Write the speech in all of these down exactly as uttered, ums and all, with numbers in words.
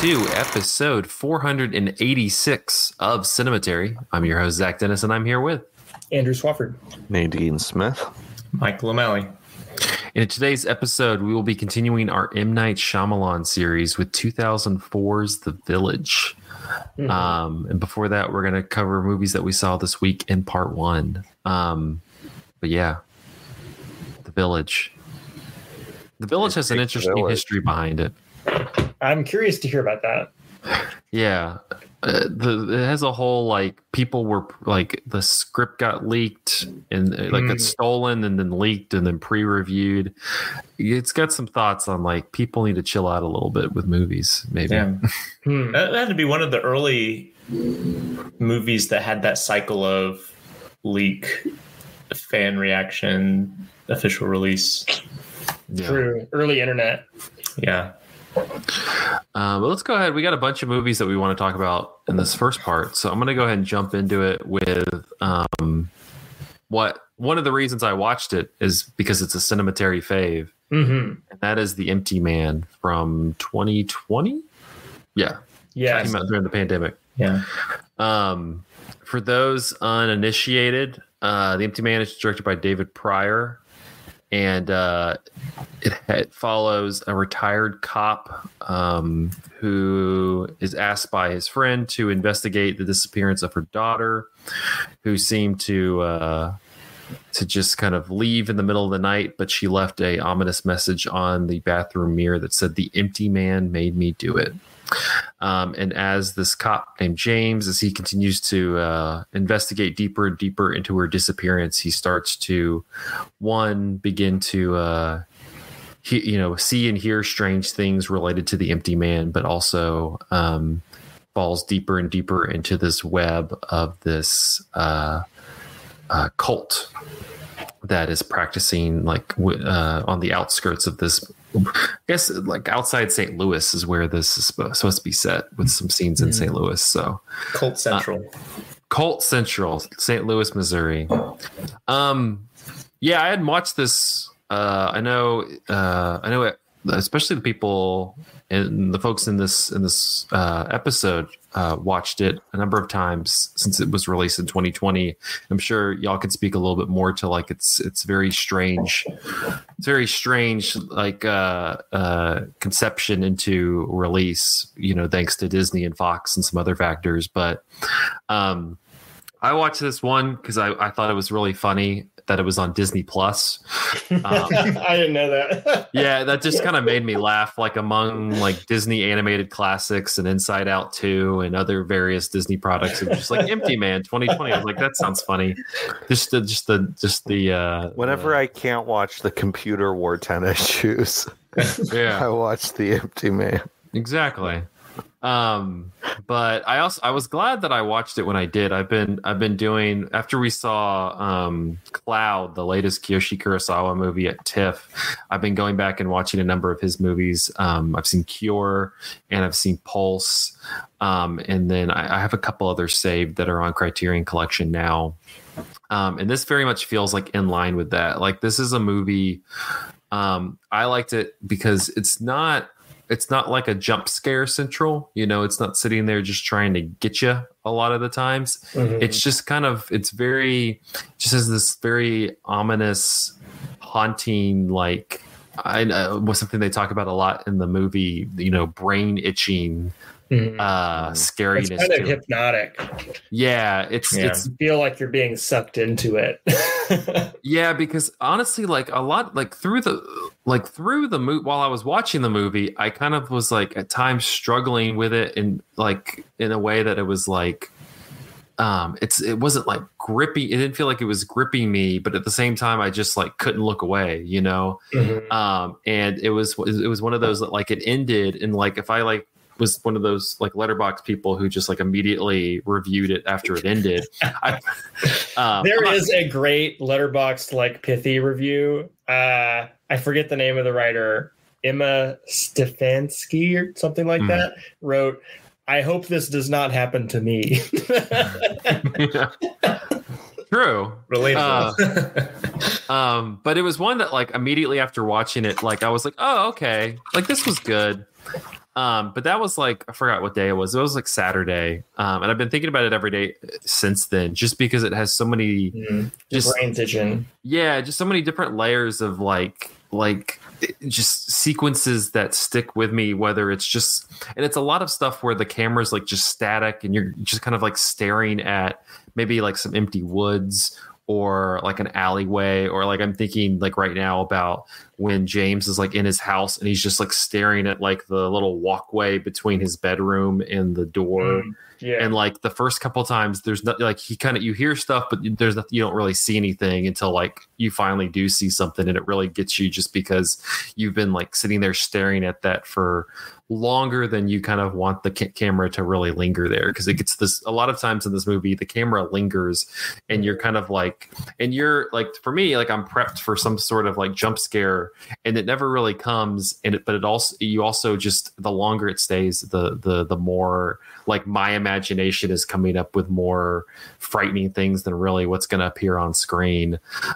to episode four eighty-six of Cinematary. I'm your host, Zach Dennis, and I'm here with Andrew Swafford, Nadine Smith, Michael O'Malley. In today's episode, we will be continuing our M. Night Shyamalan series with two thousand four's The Village. Mm-hmm. Um, and before that, we're going to cover movies that we saw this week in part one. Um, but yeah, The Village. The Village has an interesting history behind it. I'm curious to hear about that. Yeah. Uh, the it has a whole like people were like the script got leaked and uh, like mm. it's stolen and then leaked and then pre-reviewed. It's got some thoughts on like people need to chill out a little bit with movies. Maybe yeah. hmm. That had to be one of the early movies that had that cycle of leak, fan reaction, official release. Yeah. True. Early internet. Yeah. Uh, but let's go ahead. We got a bunch of movies that we want to talk about in this first part. So I'm going to go ahead and jump into it with um, what one of the reasons I watched it is because it's a Cinematary fave. Mm-hmm. And that is The Empty Man from twenty twenty. Yeah. Yeah. It came out during the pandemic. Yeah. Um, for those uninitiated, uh, The Empty Man is directed by David Pryor. And uh, it, it follows a retired cop um, who is asked by his friend to investigate the disappearance of her daughter, who seemed to uh, to just kind of leave in the middle of the night. But she left a ominous message on the bathroom mirror that said, "The empty man made me do it." Um, and as this cop named James, as he continues to uh, investigate deeper and deeper into her disappearance, he starts to, one, begin to, uh, he, you know, see and hear strange things related to the empty man, but also um, falls deeper and deeper into this web of this uh, uh, cult that is practicing like uh, on the outskirts of this. I guess like outside Saint Louis is where this is supposed to be set with some scenes in mm. Saint Louis. So Cult Central, uh, Cult Central, Saint Louis, Missouri. Um, yeah, I hadn't watched this. Uh, I know, uh, I know, it, especially the people and the folks in this in this uh, episode uh, watched it a number of times since it was released in twenty twenty. I'm sure y'all can speak a little bit more to like it's it's very strange, it's very strange like uh, uh, conception into release. You know, thanks to Disney and Fox and some other factors. But um, I watched this one because I, I thought it was really funny that it was on Disney Plus. Um, I didn't know that. Yeah, that just kind of made me laugh. Like among like Disney animated classics and Inside Out two and other various Disney products, it was just like Empty Man twenty twenty. I was like, that sounds funny. Just the just the just the. Uh, Whenever uh, I can't watch the computer wore tennis shoes, yeah, I watch The Empty Man. Exactly. Um, but I also I was glad that I watched it when I did. I've been I've been doing after we saw um, Cloud, the latest Kiyoshi Kurosawa movie at TIFF. I've been going back and watching a number of his movies. Um, I've seen Cure and I've seen Pulse, um, and then I, I have a couple others saved that are on Criterion Collection now. Um, and this very much feels like in line with that. Like this is a movie. Um, I liked it because it's not. It's not like a jump scare central, you know, it's not sitting there just trying to get you a lot of the times. Mm-hmm. It's just kind of, it's very, just has this very ominous, haunting, like, I know was something they talk about a lot in the movie, you know, brain itching, mm-hmm. uh, scariness. It's kind of hypnotic. Yeah. It's, yeah. it's you feel like you're being sucked into it. Yeah, because honestly, like a lot, like through the, like through the movie, while I was watching the movie, I kind of was like at times struggling with it, and like in a way that it was like, um, it's it wasn't like grippy. It didn't feel like it was gripping me, but at the same time, I just like couldn't look away, you know. Mm-hmm. Um, and it was it was one of those that like it ended, and like if I like. was one of those like Letterboxd people who just like immediately reviewed it after it ended. I, um, there is a great Letterboxd like pithy review. Uh, I forget the name of the writer. Emma Stefanski or something like mm. that wrote, "I hope this does not happen to me." True. Relatable. Uh, um, but it was one that like immediately after watching it, like I was like, oh, okay. Like this was good. Um, but that was like, I forgot what day it was. It was like Saturday. Um, and I've been thinking about it every day since then, just because it has so many, mm, just, brain's itching. yeah, just so many different layers of like, like just sequences that stick with me, whether it's just, and it's a lot of stuff where the camera's like just static and you're just kind of like staring at maybe like some empty woods or like an alleyway, or like I'm thinking like right now about when James is like in his house and he's just like staring at like the little walkway between his bedroom and the door. Mm, yeah. And like the first couple times there's not like he kind of, you hear stuff, but there's nothing, you don't really see anything until like you finally do see something, and it really gets you just because you've been like sitting there staring at that for longer than you kind of want the ca- camera to really linger there, because it gets this a lot of times in this movie the camera lingers and you're kind of like, and you're like, for me, like I'm prepped for some sort of like jump scare and it never really comes, and it but it also, you also just, the longer it stays, the the the more like my imagination is coming up with more frightening things than really what's going to appear on screen.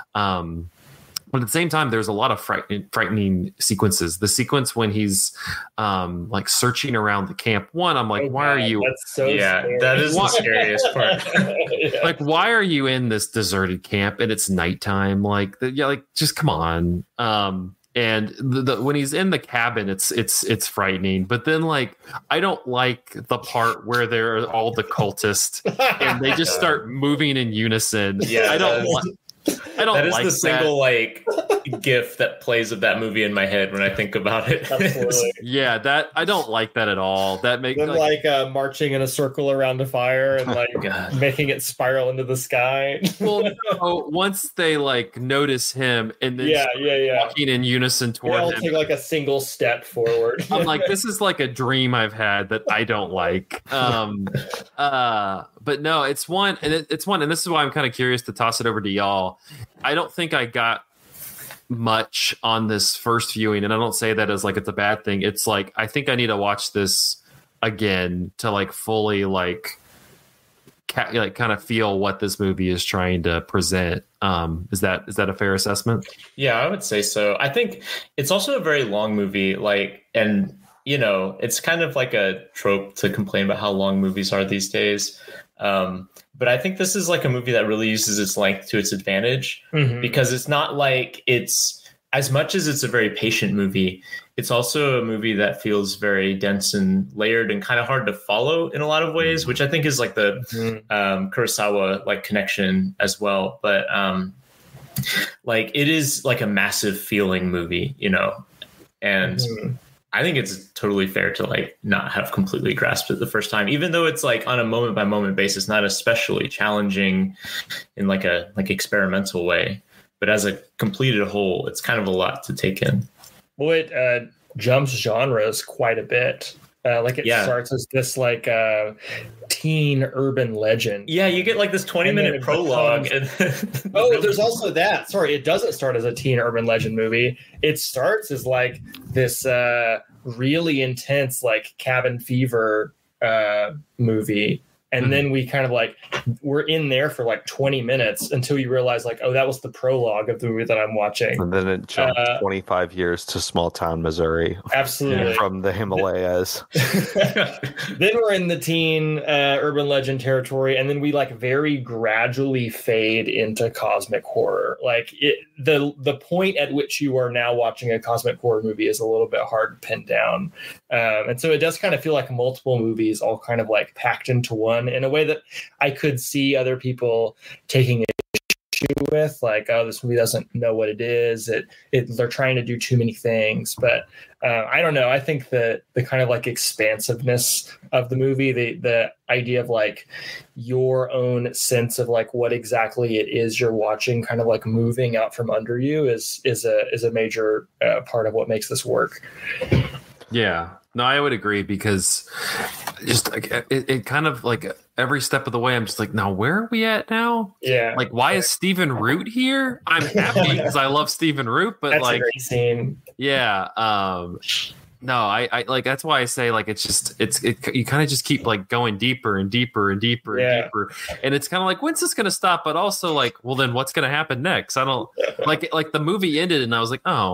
um But at the same time, there's a lot of frightening, frightening sequences. The sequence when he's um, like searching around the camp. One, I'm like, Oh, why God, are you? That's so yeah, scary. that is the scariest part. Yeah. Like, why are you in this deserted camp and it's nighttime? Like, the, yeah, like just come on. Um, and the, the when he's in the cabin, it's it's it's frightening. But then, like, I don't like the part where they're all the cultists and they just start moving in unison. Yeah, I don't. that is- Li- I don't That is like the that. single like gif that plays of that movie in my head when I think about it. Absolutely. Yeah, that I don't like that at all. That makes Them like, like uh, marching in a circle around a fire and like God. making it spiral into the sky. well, no, once they like notice him and then yeah, start yeah, yeah. walking in unison They toward all him, take like a single step forward. I'm like, this is like a dream I've had that I don't like. Um, uh, but no, it's one, and it, it's one, and this is why I'm kind of curious to toss it over to y'all. I don't think I got much on this first viewing, and I don't say that as like it's a bad thing. It's like I think I need to watch this again to like fully like ca- like kind of feel what this movie is trying to present. Um, is that is that a fair assessment? Yeah, I would say so. I think it's also a very long movie, like, and you know, it's kind of like a trope to complain about how long movies are these days. Um, but I think this is like a movie that really uses its length to its advantage, Mhm. because it's not like it's, as much as it's a very patient movie, it's also a movie that feels very dense and layered and kind of hard to follow in a lot of ways, which I think is like the Mhm. um, Kurosawa like connection as well. But um, like it is like a massive feeling movie, you know, and Mhm. I think it's totally fair to like not have completely grasped it the first time, even though it's like on a moment by moment basis, not especially challenging in like a like experimental way, but as a completed whole, it's kind of a lot to take in. Well, it uh, jumps genres quite a bit. Uh, like it Yeah. starts as this like uh, teen urban legend. Yeah, you get like this twenty And then minute it prologue. becomes- And Oh, there's also that. Sorry, it doesn't start as a teen urban legend movie. It starts as like this uh, really intense like cabin fever uh, movie. And Mhm. then we kind of like, we're in there for like twenty minutes until you realize like, oh, that was the prologue of the movie that I'm watching. And then it jumped Uh, twenty-five years to small town Missouri Absolutely. from the Himalayas. Then we're in the teen uh, urban legend territory, and then we like very gradually fade into cosmic horror. Like it, the the point at which you are now watching a cosmic horror movie is a little bit hard to pin down, um, and so it does kind of feel like multiple movies all kind of like packed into one in a way that I could see other people taking issue with, like, oh, this movie doesn't know what it is. It, it they're trying to do too many things, but uh, I don't know. I think that the kind of like expansiveness of the movie, the the idea of like your own sense of like what exactly it is you're watching, kind of like moving out from under you, is is a is a major uh, part of what makes this work. Yeah, no, I would agree, because just like it, it kind of like every step of the way, I'm just like, now where are we at now? Yeah, Like, why is Stephen Root here? I'm happy because I love Stephen Root, but that's like, a great scene. yeah, um, no, I, I like that's why I say like it's just it's it, you kind of just keep like going deeper and deeper and deeper and Yeah. deeper, and it's kind of like, when's this gonna stop? But also like, well, then what's gonna happen next? I don't like like the movie ended, and I was like, oh.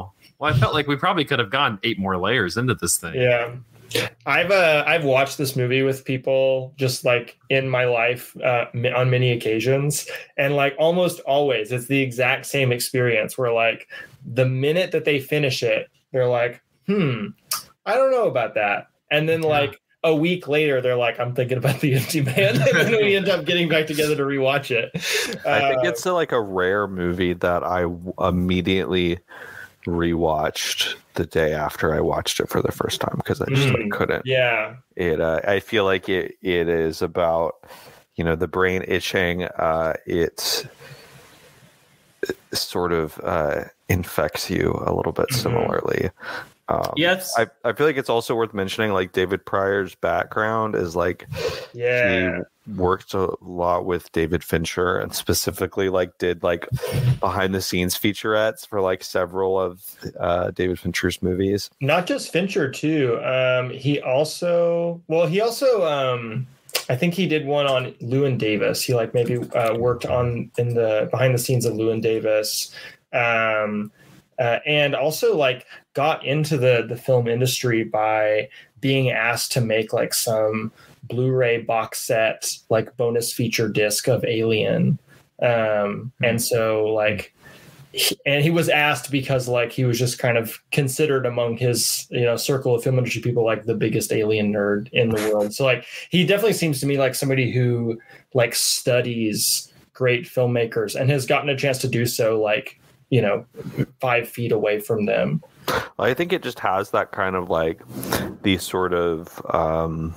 Well, I felt like we probably could have gone eight more layers into this thing. Yeah. I've uh, I've watched this movie with people just like in my life uh, on many occasions, and like almost always it's the exact same experience where like the minute that they finish it, they're like, hmm, I don't know about that, and then like a week later, they're like, I'm thinking about The Empty Man, and then we end up getting back together to rewatch it. Uh, I think it's a, like a rare movie that I w- immediately rewatched the day after I watched it for the first time because I just like, couldn't. Yeah, it. Uh, I feel like it. It is about, you know, the brain itching. Uh, it, it sort of uh, infects you a little bit similarly. Um, yes, I, I feel like it's also worth mentioning like David Pryor's background is like yeah. he worked a lot with David Fincher and specifically like did like behind the scenes featurettes for like several of uh, David Fincher's movies. Not just Fincher too. Um, he also well he also um, I think he did one on Llewyn Davis. He like maybe uh, worked on in the behind the scenes of Llewyn Davis. Um, Uh, and also like got into the the film industry by being asked to make like some Blu-ray box set like bonus feature disc of Alien, um, and so like he, and he was asked because like he was just kind of considered among his you know circle of film industry people like the biggest Alien nerd in the world. So like he definitely seems to me like somebody who like studies great filmmakers and has gotten a chance to do so like you know, five feet away from them. I think it just has that kind of like the sort of um,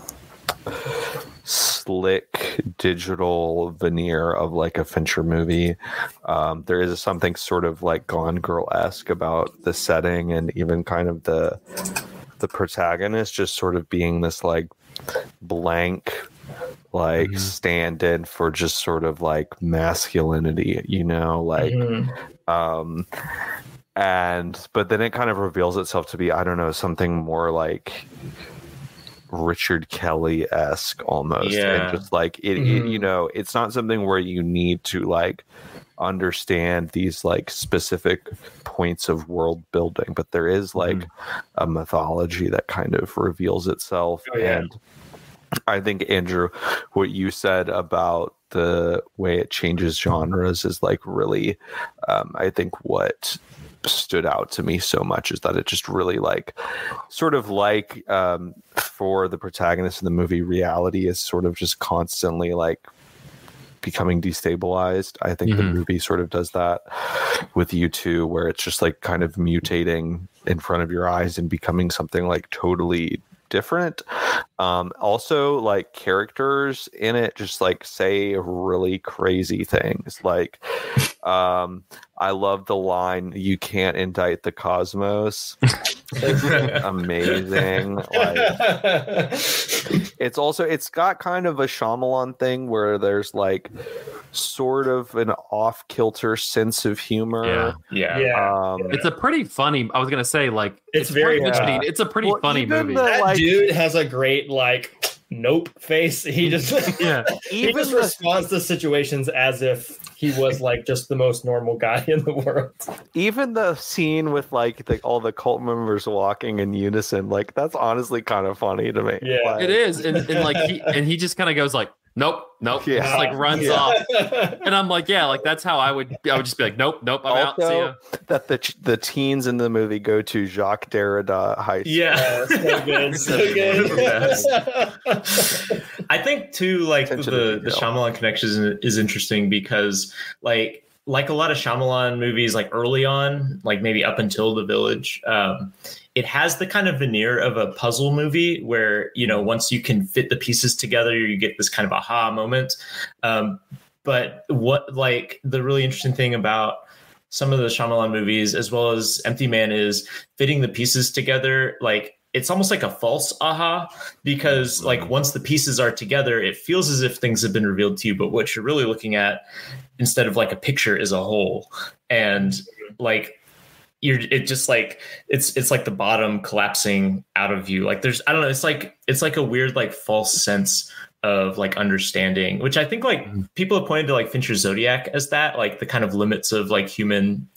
slick digital veneer of like a Fincher movie. Um, there is something sort of like Gone Girl-esque about the setting and even kind of the the protagonist just sort of being this like blank like mm-hmm. stand-in for just sort of like masculinity, you know, like mm-hmm. um and but then it kind of reveals itself to be, I don't know, something more like Richard Kelly-esque almost. Yeah. And just like it, mm-hmm. it you know, it's not something where you need to like understand these like specific points of world building, but there is like mm-hmm. a mythology that kind of reveals itself. Oh, yeah. And I think, Andrew, what you said about the way it changes genres is like really, um, I think what stood out to me so much is that it just really like sort of like um, for the protagonist in the movie, reality is sort of just constantly like becoming destabilized. I think mm-hmm. the movie sort of does that with you too, where it's just like kind of mutating in front of your eyes and becoming something like totally different. Um, also, like characters in it just like say really crazy things. Like, um, I love the line, "You can't indict the cosmos." It's amazing. Like, it's also it's got kind of a Shyamalan thing where there's like sort of an off-kilter sense of humor. Yeah, yeah. yeah. Um, It's a pretty funny. I was gonna say like it's, it's very. Uh, it's a pretty well, funny movie. The, that like, dude has a great like nope face. He just yeah. he even just the, responds to situations as if he was like just the most normal guy in the world. Even the scene with like the, all the cult members walking in unison, like that's honestly kind of funny to me. Yeah, like, it is, and, and like he and he just kind of goes like, nope, nope, Yeah. just like runs Yeah. off, and I'm like, yeah, like that's how I would. I would just be like, nope, nope, I'm out. See ya. Also, that the the teens in the movie go to Jacques Derrida High School. Yeah, Oh, so good, so good. I think too, like Attention the to the detail. Shyamalan connection is, is interesting because, like, like a lot of Shyamalan movies, like early on, like maybe up until The Village, um, it has the kind of veneer of a puzzle movie where, you know, once you can fit the pieces together, you get this kind of aha moment. Um, but what, like, the really interesting thing about some of the Shyamalan movies, as well as Empty Man, is fitting the pieces together, like, it's almost like a false aha, because like once the pieces are together, it feels as if things have been revealed to you. But what you're really looking at instead of like a picture is a whole. And like you're it just like it's it's like the bottom collapsing out of you. Like there's I don't know, it's like it's like a weird like false sense of like understanding, which I think like people have pointed to like Fincher's Zodiac as that, like the kind of limits of like human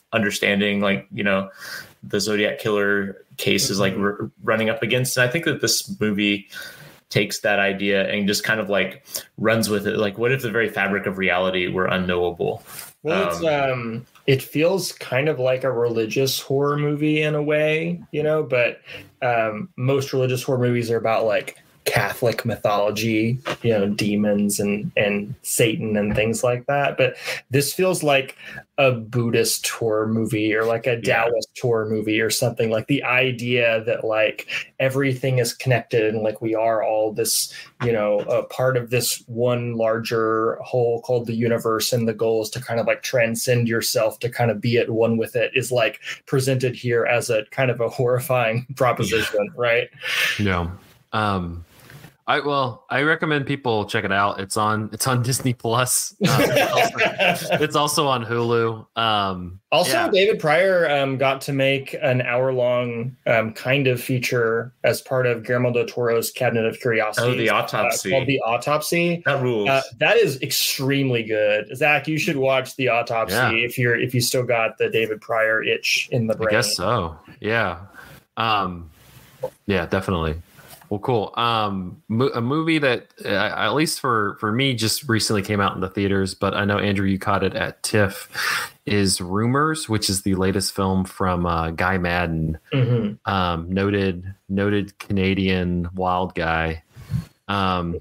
understanding, like, you know, the Zodiac killer case is like r- running up against. And I think that this movie takes that idea and just kind of like runs with it. Like, what if the very fabric of reality were unknowable? Well, it's, um, it feels kind of like a religious horror movie in a way, you know, but um, most religious horror movies are about like Catholic mythology, you know, demons and, and Satan and things like that. But this feels like a Buddhist horror movie or like a Taoist yeah. horror movie or something. Like the idea that like everything is connected and like we are all this, you know, a part of this one larger whole called the universe. And the goal is to kind of like transcend yourself to kind of be at one with it is like presented here as a kind of a horrifying proposition, yeah. right? Yeah. Um, I well, I recommend people check it out. It's on it's on Disney Plus. Um, it's, also, it's also on Hulu. Um, also, yeah. David Pryor um, got to make an hour long um, kind of feature as part of Guillermo del Toro's Cabinet of Curiosities. Oh, the autopsy. Uh, called The Autopsy. That rules. Uh, that is extremely good. Zach, you should watch The Autopsy yeah. if you're if you still got the David Pryor itch in the brain. I guess so. Yeah. Um, yeah, definitely. Well, cool. Um, mo- a movie that, uh, at least for, for me, just recently came out in the theaters, but I know, Andrew, you caught it at TIFF, is Rumours, which is the latest film from uh, Guy Madden, mm-hmm. um, noted noted Canadian wild guy. Um,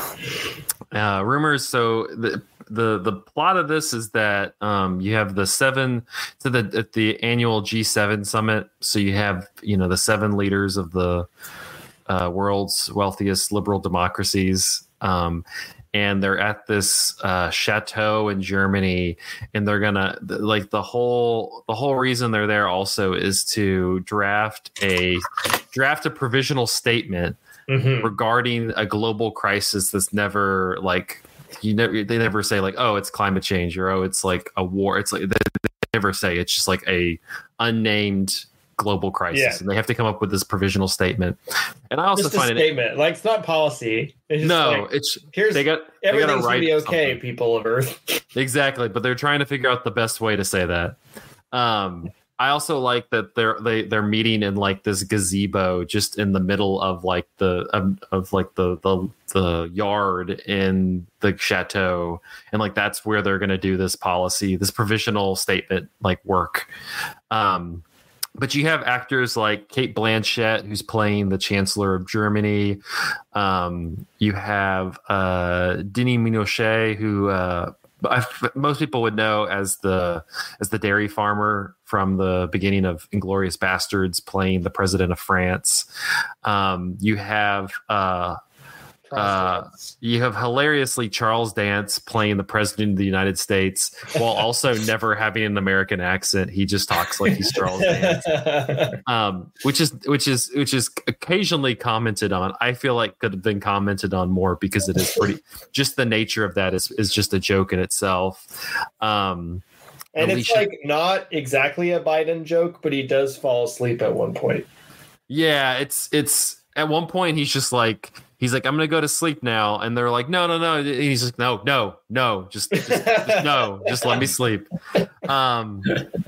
uh, Rumours, so the the the plot of this is that um, you have the seven to the at the annual G seven summit. So you have, you know, the seven leaders of the Uh, world's wealthiest liberal democracies, um, and they're at this uh, chateau in Germany, and they're gonna like the whole the whole reason they're there also is to draft a draft a provisional statement mm-hmm. regarding a global crisis that's never like you never they never say like, oh, it's climate change, or oh, it's like a war. It's like they, they never say. It's just like a unnamed global crisis, yeah. and they have to come up with this provisional statement. And I also just find a statement, it, like it's not policy. It's just no, like, it's here's they got everything's they got gonna be okay, something. People of Earth. Exactly, but they're trying to figure out the best way to say that. Um, I also like that they're they they're meeting in like this gazebo just in the middle of like the um, of like the the the yard in the chateau, and like that's where they're going to do this policy, this provisional statement like work. Um, But you have actors like Cate Blanchett, who's playing the Chancellor of Germany. Um, you have uh, Denis Ménochet, who uh, I, most people would know as the as the dairy farmer from the beginning of Inglourious Bastards, playing the president of France. Um, you have uh, uh, you have hilariously Charles Dance playing the president of the United States while also never having an American accent. He just talks like he's Charles Dance, um, which is which is which is occasionally commented on. I feel like could have been commented on more because it is pretty. Just the nature of that is is just a joke in itself. Um, and Alicia, it's like not exactly a Biden joke, but he does fall asleep at one point. Yeah, it's it's at one point he's just like. He's like, I'm going to go to sleep now. And they're like, no, no, no. And he's like, no, no, no, just, just, just no, just let me sleep. Um,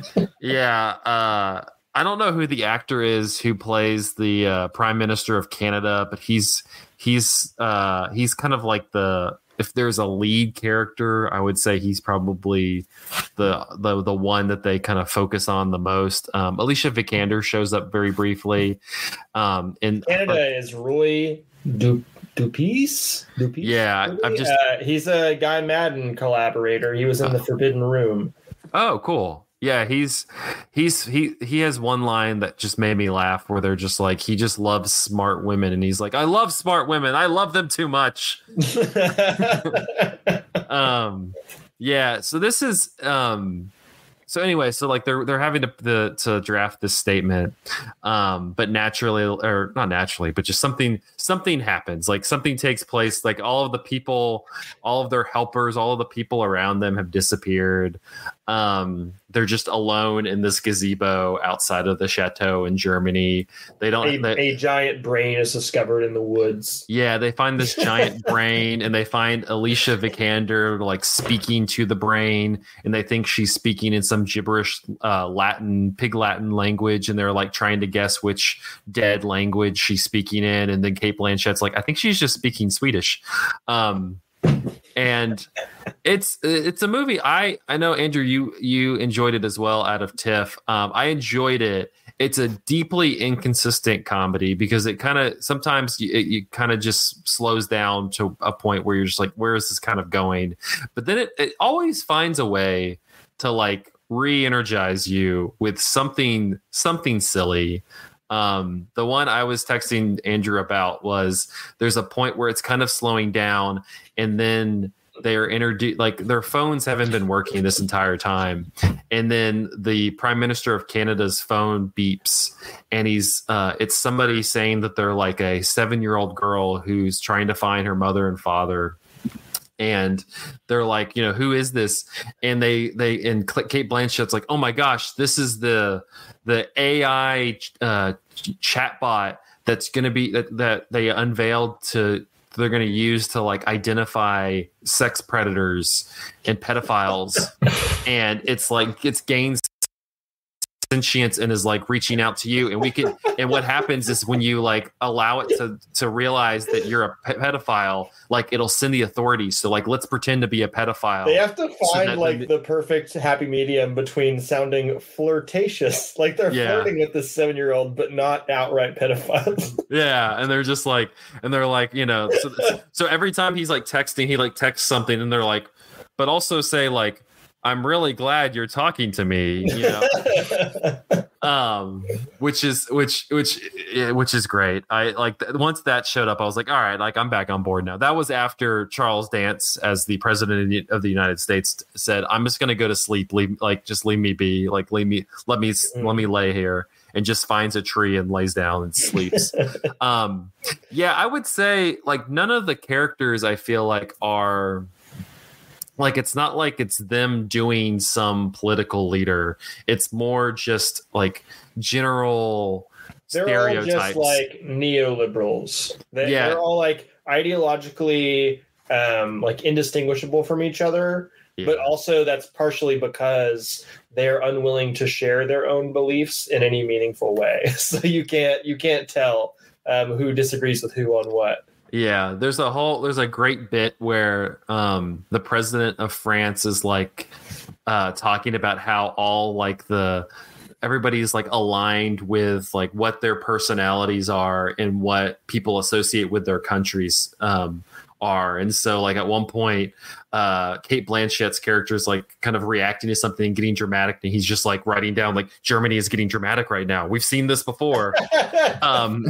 yeah. Uh, I don't know who the actor is who plays the uh, Prime Minister of Canada, but he's, he's, uh, he's kind of like the, if there's a lead character, I would say he's probably the, the, the one that they kind of focus on the most. Um, Alicia Vikander shows up very briefly. Um, in Canada but, is Roy Du Dupuis? Dupuis? Yeah, I'm just. Uh, he's a Guy Madden collaborator. He was in uh, the Forbidden Room. Oh, cool. Yeah, he's he's he he has one line that just made me laugh, where they're just like, he just loves smart women, and he's like, I love smart women. I love them too much. um, yeah. So this is um. So anyway, so like they're they're having to the, to draft this statement, um, but naturally, or not naturally, but just something something happens. Like something takes place. Like all of the people, all of their helpers, all of the people around them have disappeared. Um, they're just alone in this gazebo outside of the chateau in Germany. They don't. A, they, a giant brain is discovered in the woods. Yeah, they find this giant brain, and they find Alicia Vikander like speaking to the brain, and they think she's speaking in some gibberish uh, Latin, pig Latin language, and they're like trying to guess which dead language she's speaking in. And then Kate Blanchett's like, I think she's just speaking Swedish. Um, and it's it's a movie. I I know, Andrew, you you enjoyed it as well out of TIFF. Um, I enjoyed it. It's a deeply inconsistent comedy because it kind of sometimes you, it, you kind of just slows down to a point where you're just like, where is this kind of going? But then it, it always finds a way to like re-energize you with something something silly. Um, the one I was texting Andrew about was there's a point where it's kind of slowing down, and then they're introduced, like their phones haven't been working this entire time. And then the Prime Minister of Canada's phone beeps, and he's, uh, it's somebody saying that they're like a seven year old girl who's trying to find her mother and father. And they're like, you know, who is this? And they, they, and Kate Blanchett's like, oh my gosh, this is the, the A I uh, chatbot that's going to be that, that they unveiled to, they're going to use to like identify sex predators and pedophiles. And it's like, it's gains sentience and is like reaching out to you. And we can, and what happens is when you like allow it to, to realize that you're a pedophile, like it'll send the authorities. So like, let's pretend to be a pedophile. They have to find so like the, the perfect happy medium between sounding flirtatious, like they're yeah. flirting with this seven year old, but not outright pedophiles. Yeah. And they're just like, and they're like, you know, so, so every time he's like texting, he like texts something and they're like, but also say like, I'm really glad you're talking to me, you know, um, which is which which which is great. I like once that showed up, I was like, all right, like I'm back on board now. That was after Charles Dance, as the president of the United States, said, "I'm just going to go to sleep. Leave, like just leave me be. Like leave me, let me let me lay here." And just finds a tree and lays down and sleeps. um, yeah, I would say like none of the characters I feel like are. Like, it's not like it's them doing some political leader. It's more just like general they're stereotypes. All just like neoliberals. They, yeah. They're all like ideologically um, like indistinguishable from each other. Yeah. But also that's partially because they're unwilling to share their own beliefs in any meaningful way. So you can't you can't tell um, who disagrees with who on what. Yeah, there's a whole there's a great bit where um, the president of France is like uh, talking about how all like the everybody's like aligned with like what their personalities are and what people associate with their countries um, are. And so like at one point, uh, Kate Blanchett's character is like kind of reacting to something and getting dramatic. And he's just like writing down like Germany is getting dramatic right now. We've seen this before. um,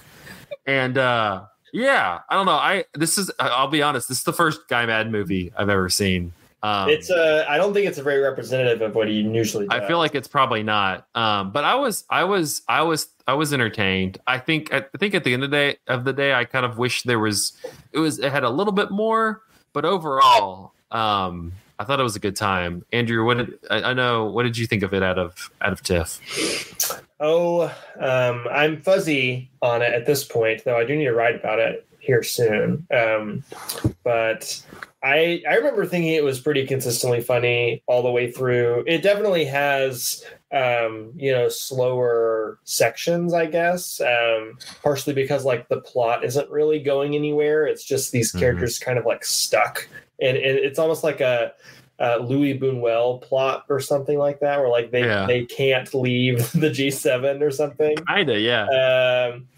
and uh yeah, I don't know. I this is I'll be honest. This is the first Guy Mad movie I've ever seen. Um, it's uh, I don't think it's a very representative of what he usually does. I feel like it's probably not. Um, but I was I was I was I was entertained. I think I think at the end of the day of the day, I kind of wish there was it was it had a little bit more. But overall, um, I thought it was a good time. Andrew, what did I, I know? What did you think of it out of out of TIFF? Oh, um, I'm fuzzy on it at this point, though I do need to write about it here soon. Um, but I I remember thinking it was pretty consistently funny all the way through. It definitely has, um, you know, slower sections, I guess, um, partially because like the plot isn't really going anywhere. It's just these mm-hmm. characters kind of like stuck. And, and it's almost like a, Uh, Louis Buñuel plot or something like that, where like they, yeah. they can't leave the G seven or something. Kinda, yeah. Um,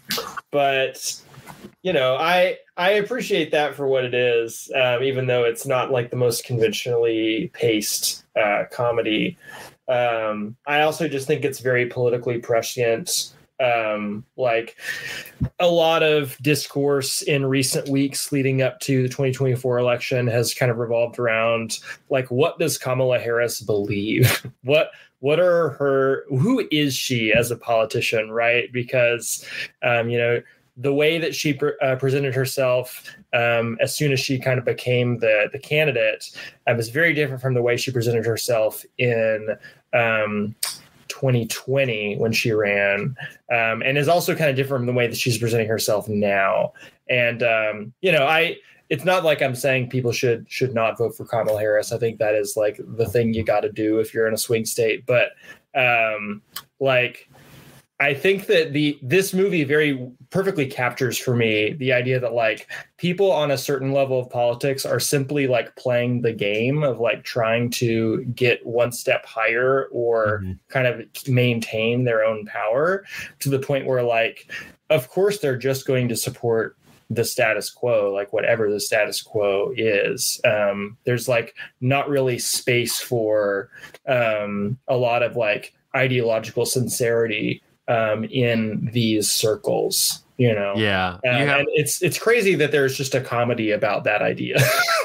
but you know, I I appreciate that for what it is, um, even though it's not like the most conventionally paced uh, comedy. Um, I also just think it's very politically prescient. Um, like a lot of discourse in recent weeks leading up to the twenty twenty-four election has kind of revolved around like, what does Kamala Harris believe? what, what are her, who is she as a politician? Right. Because, um, you know, the way that she pre- uh, presented herself um, as soon as she kind of became the the candidate um, is very different from the way she presented herself in um, twenty twenty when she ran, um, and is also kind of different from the way that she's presenting herself now. And um, you know, I it's not like I'm saying people should should not vote for Kamala Harris. I think that is like the thing you got to do if you're in a swing state. But um, like. I think that the this movie very perfectly captures for me the idea that like people on a certain level of politics are simply like playing the game of like trying to get one step higher or mm-hmm. kind of maintain their own power to the point where like, of course, they're just going to support the status quo, like whatever the status quo is. Um, there's like not really space for um, a lot of like ideological sincerity Um, in these circles, you know. Yeah, um, you have, and it's it's crazy that there's just a comedy about that idea.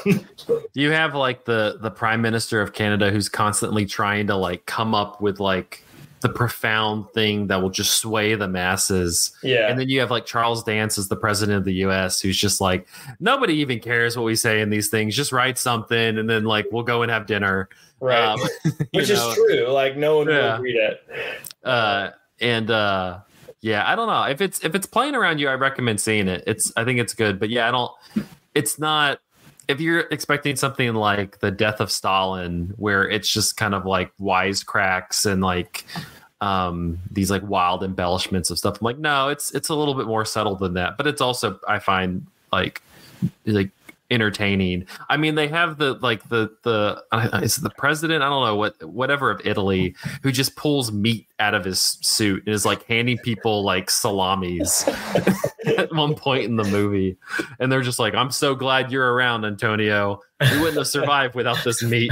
You have like the the Prime Minister of Canada who's constantly trying to like come up with like the profound thing that will just sway the masses. Yeah, and then you have like Charles Dance as the president of the U S who's just like, nobody even cares what we say in these things. Just write something, and then like we'll go and have dinner. Right, um, which know? is true. Like no one yeah. will read it. Uh, And uh, yeah, I don't know if it's if it's playing around you. I recommend seeing it. It's I think it's good, but yeah, I don't. It's not. If you're expecting something like The Death of Stalin, where it's just kind of like wisecracks and like um, these like wild embellishments of stuff, I'm like, no, it's it's a little bit more subtle than that. But it's also I find like like. entertaining. I mean, they have the like the the uh, is it the president? I don't know what whatever of Italy who just pulls meat out of his suit and is like handing people like salamis at one point in the movie, and they're just like, "I'm so glad you're around, Antonio. We wouldn't have survived without this meat."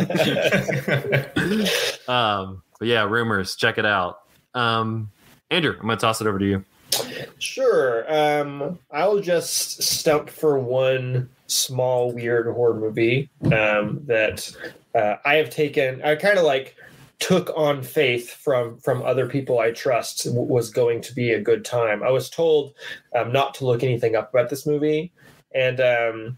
um, but yeah, Rumours. Check it out. Um, Andrew, I'm gonna toss it over to you. Sure. Um, I'll just stump for one small, weird horror movie um, that uh, I have taken. I kind of like took on faith from from other people I trust w- was going to be a good time. I was told um, not to look anything up about this movie, and um,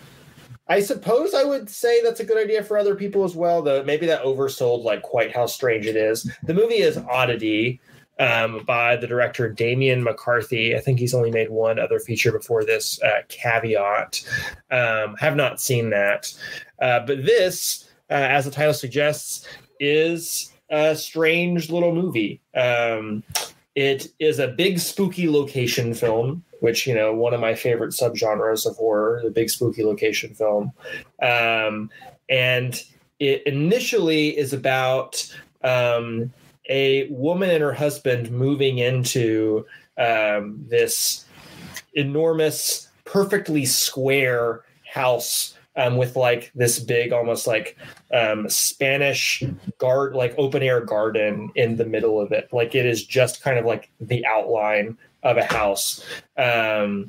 I suppose I would say that's a good idea for other people as well. Though maybe that oversold like quite how strange it is. The movie is Oddity. Um, by the director Damien McCarthy. I think he's only made one other feature before this, uh, Caveat. Um, have not seen that. Uh, but this, uh, as the title suggests, is a strange little movie. Um, it is a big spooky location film, which, you know, one of my favorite subgenres of horror, the big spooky location film. Um, and it initially is about... Um, a woman and her husband moving into um, this enormous, perfectly square house um, with like this big, almost like um, Spanish guard, like open air garden in the middle of it. Like it is just kind of like the outline of a house. Um,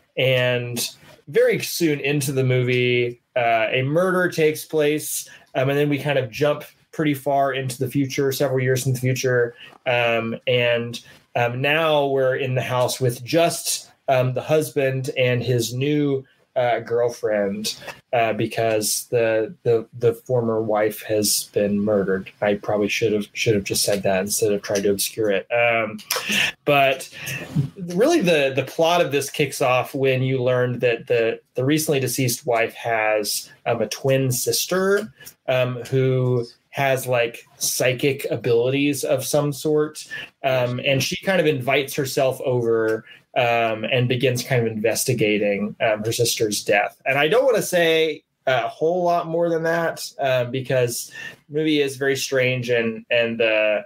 and very soon into the movie, uh, a murder takes place. Um, and then we kind of jump pretty far into the future, several years in the future. Um, and um, now we're in the house with just um, the husband and his new uh, girlfriend uh, because the, the the former wife has been murdered. I probably should have should have just said that instead of trying to obscure it. Um, but really, the the plot of this kicks off when you learn that the the recently deceased wife has um, a twin sister um, who has like psychic abilities of some sort. Um, and she kind of invites herself over um, and begins kind of investigating um, her sister's death. And I don't want to say a whole lot more than that uh, because the movie is very strange and, and uh,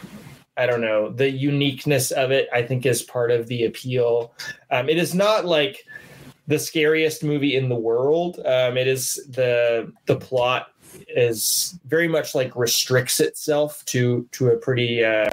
I don't know, the uniqueness of it, I think, is part of the appeal. Um, it is not like the scariest movie in the world. Um, it is the the plot is very much like restricts itself to to a pretty uh,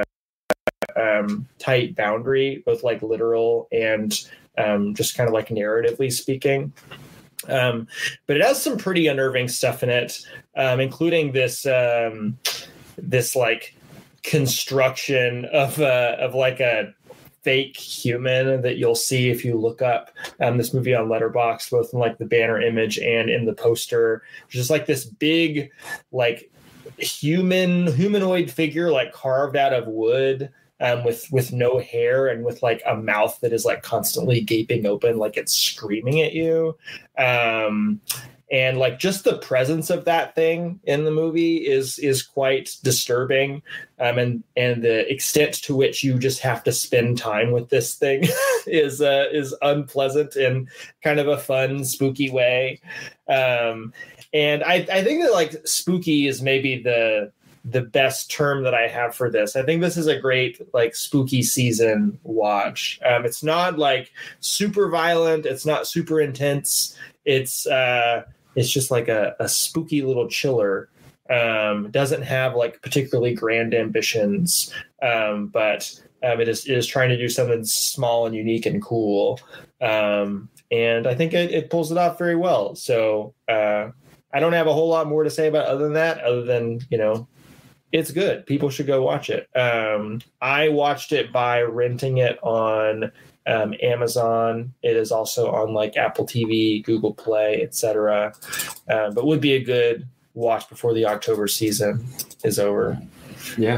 um, tight boundary, both like literal and um, just kind of like narratively speaking. Um, but it has some pretty unnerving stuff in it, um, including this um, this like construction of uh, of like a fake human that you'll see if you look up um, this movie on Letterboxd, both in like the banner image and in the poster. Just like this big, like human humanoid figure, like carved out of wood, um, with with no hair and with like a mouth that is like constantly gaping open, like it's screaming at you. Um, And like just the presence of that thing in the movie is is quite disturbing, um, and and the extent to which you just have to spend time with this thing is uh, is unpleasant in kind of a fun, spooky way. Um, and I, I think that like spooky is maybe the the best term that I have for this. I think this is a great like spooky season watch. Um, it's not like super violent. It's not super intense. It's uh, it's just like a, a spooky little chiller. Um, doesn't have like particularly grand ambitions, um, but um, it is it is trying to do something small and unique and cool. Um, and I think it, it pulls it off very well. So uh, I don't have a whole lot more to say about other than that, other than, you know, it's good. People should go watch it. Um, I watched it by renting it on Um, Amazon. It is also on like Apple T V, Google Play, et cetera. Um, but would be a good watch before the October season is over. Yeah.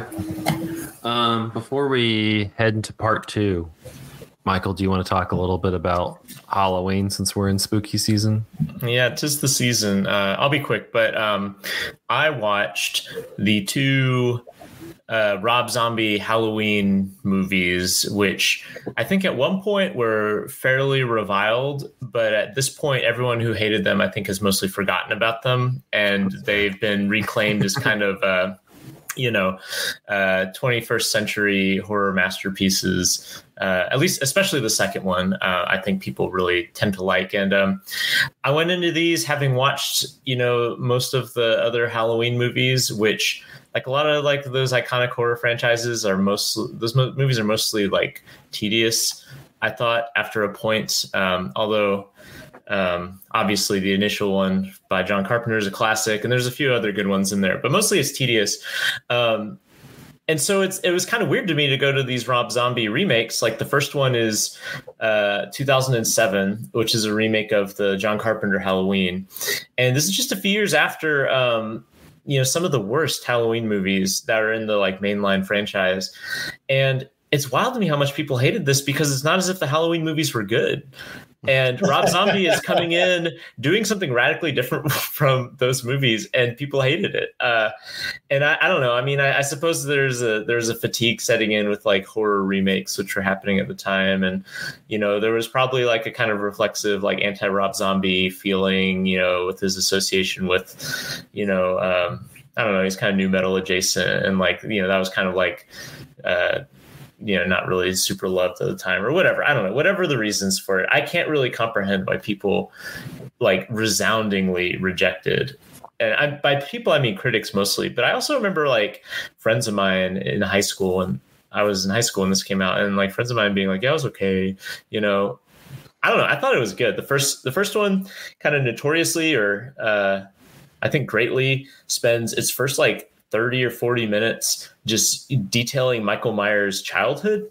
Um, before we head into part two, Michael, do you want to talk a little bit about Halloween since we're in spooky season? Yeah, tis the season. Uh, I'll be quick, but um, I watched the two Uh, Rob Zombie Halloween movies, which I think at one point were fairly reviled, but at this point, everyone who hated them, I think, has mostly forgotten about them, and they've been reclaimed as kind of, uh, you know, uh, twenty-first century horror masterpieces. Uh, at least, especially the second one, uh, I think people really tend to like. And um, I went into these having watched, you know, most of the other Halloween movies, which, like a lot of like those iconic horror franchises, are most those mo- movies are mostly like tedious, I thought, after a point. Um, although um, obviously the initial one by John Carpenter is a classic, and there's a few other good ones in there, but mostly it's tedious. Um, And so it's it was kind of weird to me to go to these Rob Zombie remakes. Like the first one is uh, two thousand seven, which is a remake of the John Carpenter Halloween. And this is just a few years after, um, you know, some of the worst Halloween movies that are in the like mainline franchise. And it's wild to me how much people hated this, because it's not as if the Halloween movies were good. And Rob Zombie is coming in doing something radically different from those movies, and people hated it. Uh, and I, I don't know. I mean, I, I suppose there's a there's a fatigue setting in with like horror remakes, which were happening at the time, and you know, there was probably like a kind of reflexive like anti-Rob Zombie feeling, you know, with his association with, you know, um, I don't know, he's kind of new metal adjacent, and like, you know, that was kind of like. Uh, you know, not really super loved at the time or whatever. I don't know, whatever the reasons for it. I can't really comprehend why people like resoundingly rejected. And I, by people, I mean critics mostly, but I also remember like friends of mine in high school, and I was in high school when this came out, and like friends of mine being like, yeah, it was okay. You know, I don't know. I thought it was good. The first, the first one kind of notoriously, or uh, I think greatly, spends its first like thirty or forty minutes just detailing Michael Myers' childhood,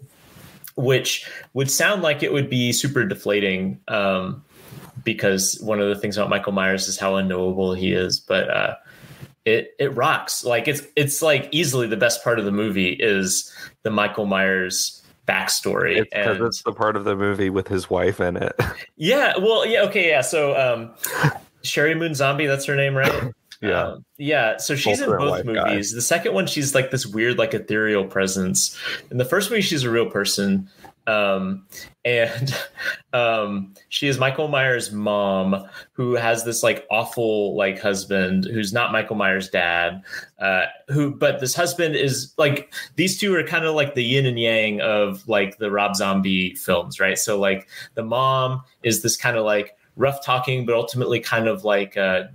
which would sound like it would be super deflating, um, because one of the things about Michael Myers is how unknowable he is. But uh, it it rocks. Like it's it's like easily the best part of the movie is the Michael Myers backstory. It's because it's the part of the movie with his wife in it. Yeah. Well. Yeah. Okay. Yeah. So um, Sherry Moon Zombie, that's her name, right? Yeah. Um, yeah. So she's in both movies. Guy. The second one, she's like this weird, like ethereal presence. In the first movie, she's a real person. Um, and um, she is Michael Myers' mom, who has this like awful like husband who's not Michael Myers' dad, uh, who, but this husband is like, these two are kind of like the yin and yang of like the Rob Zombie films, right? So like the mom is this kind of like rough talking, but ultimately kind of like, uh,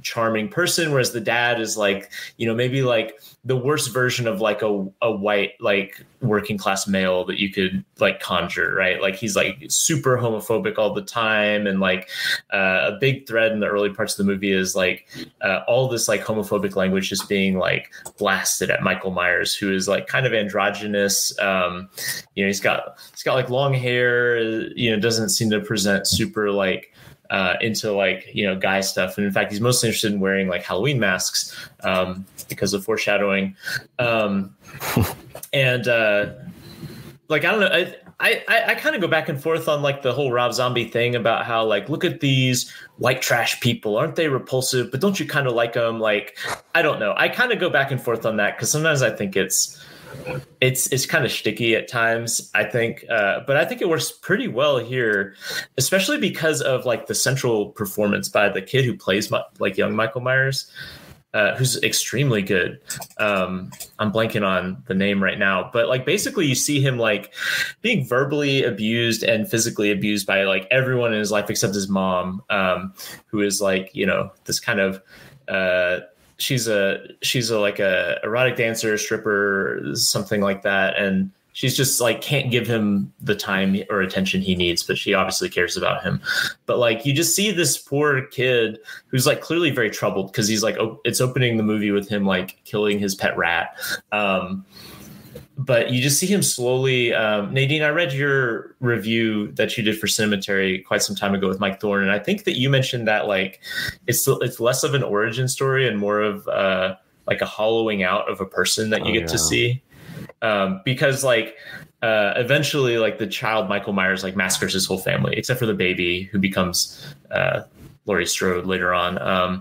charming person, whereas the dad is like, you know, maybe like the worst version of like a, a white, like working class male that you could like conjure, right? Like he's like super homophobic all the time. And like uh, a big thread in the early parts of the movie is like uh, all this like homophobic language just being like blasted at Michael Myers, who is like kind of androgynous. Um, you know, he's got, he's got like long hair, you know, doesn't seem to present super like, uh, into like, you know, guy stuff. And in fact, he's mostly interested in wearing like Halloween masks, um, because of foreshadowing. Um, and, uh, like, I don't know, I, I, I kind of go back and forth on like the whole Rob Zombie thing about how like, look at these white trash people, aren't they repulsive, but don't you kind of like them? Like, I don't know. I kind of go back and forth on that, 'cause sometimes I think it's, It's it's kind of shticky at times, I think, uh, but I think it works pretty well here, especially because of like the central performance by the kid who plays like young Michael Myers, uh, who's extremely good. Um, I'm blanking on the name right now, but like basically you see him like being verbally abused and physically abused by like everyone in his life except his mom, um, who is like, you know, this kind of uh, she's a she's a like a erotic dancer, stripper, something like that, and she's just like can't give him the time or attention he needs, but she obviously cares about him. But like you just see this poor kid who's like clearly very troubled, because he's like oh, it's opening the movie with him like killing his pet rat. Um, but you just see him slowly. Um, Nadine, I read your review that you did for Cemetery quite some time ago with Mike Thorne, and I think that you mentioned that like it's it's less of an origin story and more of uh, like a hollowing out of a person that you oh, get yeah. to see, um, because like uh, eventually like the child Michael Myers like massacres his whole family except for the baby, who becomes uh, Laurie Strode later on, um,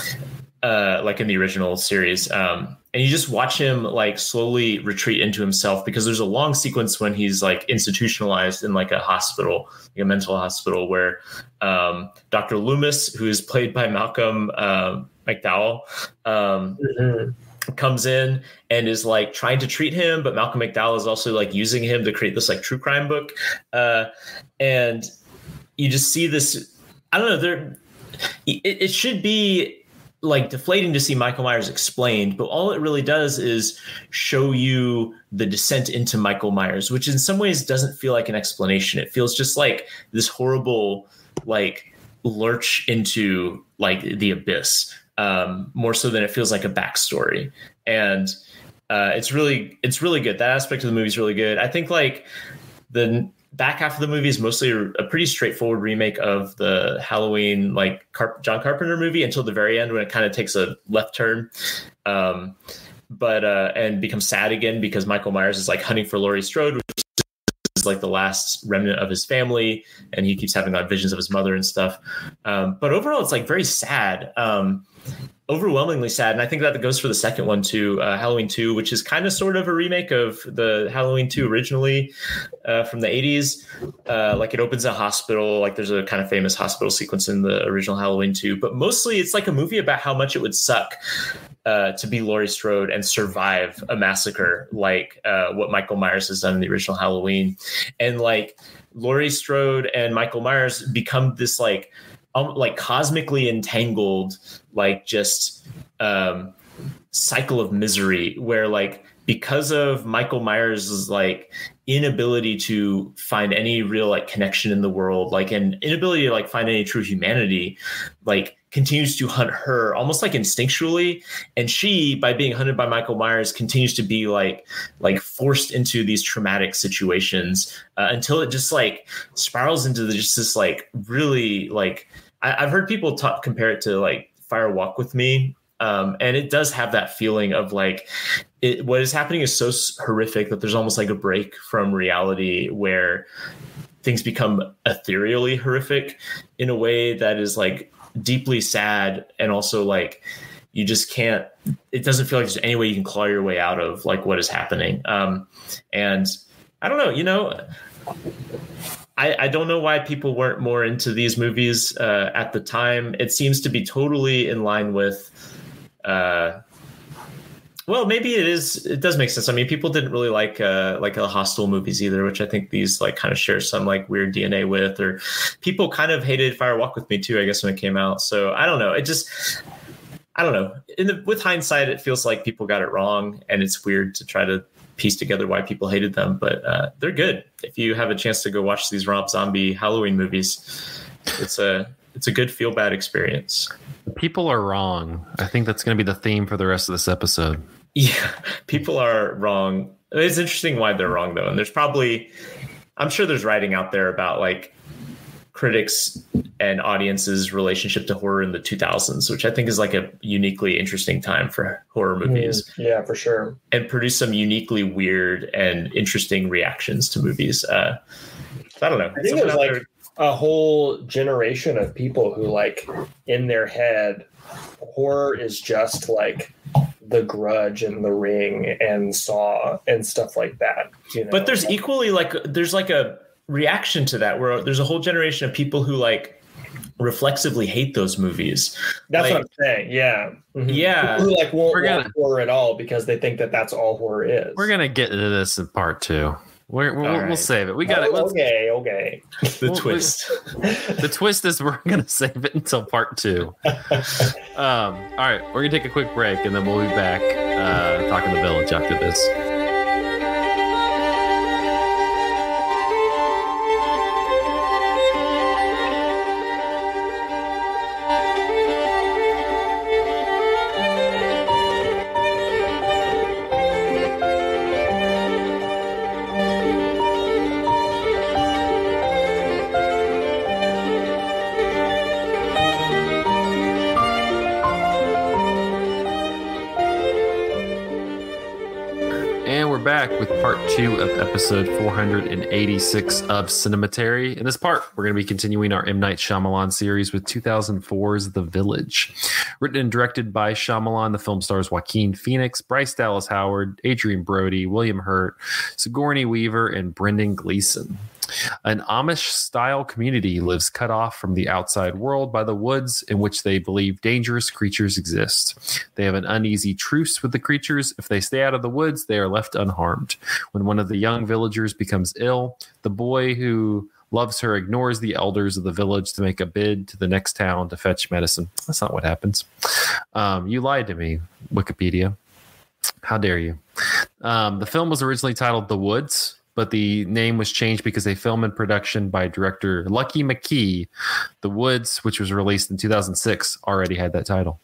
uh, like in the original series. Um, And you just watch him like slowly retreat into himself, because there's a long sequence when he's like institutionalized in like a hospital, like a mental hospital, where um, Doctor Loomis, who is played by Malcolm uh, McDowell, um, mm-hmm. comes in and is like trying to treat him. But Malcolm McDowell is also like using him to create this like true crime book. Uh, and you just see this, I don't know, there, it, it should be like deflating to see Michael Myers explained, but all it really does is show you the descent into Michael Myers, which in some ways doesn't feel like an explanation. It feels just like this horrible, like lurch into like the abyss, um, more so than it feels like a backstory. And uh, it's really, it's really good. That aspect of the movie is really good. I think like the back half of the movie is mostly a pretty straightforward remake of the Halloween, like Car- John Carpenter movie, until the very end when it kind of takes a left turn, um, but uh, and becomes sad again because Michael Myers is like hunting for Laurie Strode, which is like the last remnant of his family, and he keeps having like visions of his mother and stuff. Um, but overall, it's like very sad. Um, overwhelmingly sad, and I think that goes for the second one too, uh, Halloween two, which is kind of sort of a remake of the Halloween two originally uh, from the eighties. Uh, like it opens a hospital, like there's a kind of famous hospital sequence in the original Halloween two, but mostly it's like a movie about how much it would suck uh, to be Laurie Strode and survive a massacre like uh, what Michael Myers has done in the original Halloween. And like Laurie Strode and Michael Myers become this like um, like cosmically entangled, like just um, cycle of misery where like because of Michael Myers' like inability to find any real like connection in the world, like an inability to like find any true humanity, like continues to hunt her almost like instinctually. And she, by being hunted by Michael Myers, continues to be like, like forced into these traumatic situations uh, until it just like spirals into the, just this like really like, I, I've heard people talk, compare it to like Fire Walk with Me. Um, and it does have that feeling of like it, what is happening is so horrific that there's almost like a break from reality where things become ethereally horrific in a way that is like deeply sad. And also like, you just can't, it doesn't feel like there's any way you can claw your way out of like what is happening. Um, and I don't know, you know, I, I don't know why people weren't more into these movies uh, at the time. It seems to be totally in line with, uh, well, maybe it is. It does make sense. I mean, people didn't really like uh, like the Hostel movies either, which I think these like kind of share some like weird D N A with. Or people kind of hated Fire Walk with Me too, I guess, when it came out. So I don't know. It just I don't know. In the with hindsight, it feels like people got it wrong, and it's weird to try to piece together why people hated them. But uh, they're good. If you have a chance to go watch these Rob Zombie Halloween movies, it's a it's a good feel bad experience. People are wrong. I think that's going to be the theme for the rest of this episode. Yeah, people are wrong. It's interesting why they're wrong, though. And there's probably, I'm sure there's writing out there about like critics and audiences' relationship to horror in the two thousands, which I think is like a uniquely interesting time for horror movies. Mm, yeah, for sure. And produce some uniquely weird and interesting reactions to movies. Uh, I don't know. I think there's like there... a whole generation of people who like in their head, horror is just like The Grudge and The Ring and Saw and stuff like that. You know? But there's equally like there's like a reaction to that where there's a whole generation of people who like reflexively hate those movies. That's like, what I'm saying. Yeah. Mm-hmm. Yeah. People who like won't We're watch gonna, horror at all because they think that that's all horror is. We're going to get into this in part two. We're, we'll, right. we'll save it. We got oh, it. Okay, okay. The we'll, twist. We, the twist is we're going to save it until part two. um, all right. We're going to take a quick break, and then we'll be back uh, talking The Village after this. Back with part two of episode four hundred eighty-six of Cinematary. In this part, we're going to be continuing our M. Night Shyamalan series with two thousand four's The Village. Written and directed by Shyamalan, the film stars Joaquin Phoenix, Bryce Dallas Howard, Adrian Brody, William Hurt, Sigourney Weaver, and Brendan Gleeson. An Amish-style community lives cut off from the outside world by the woods in which they believe dangerous creatures exist. They have an uneasy truce with the creatures. If they stay out of the woods, they are left unharmed. When one of the young villagers becomes ill, the boy who loves her ignores the elders of the village to make a bid to the next town to fetch medicine. That's not what happens. Um, you lied to me, Wikipedia. How dare you? Um, the film was originally titled The Woods, but the name was changed because a film in production by director Lucky McKee, The Woods, which was released in two thousand six, already had that title.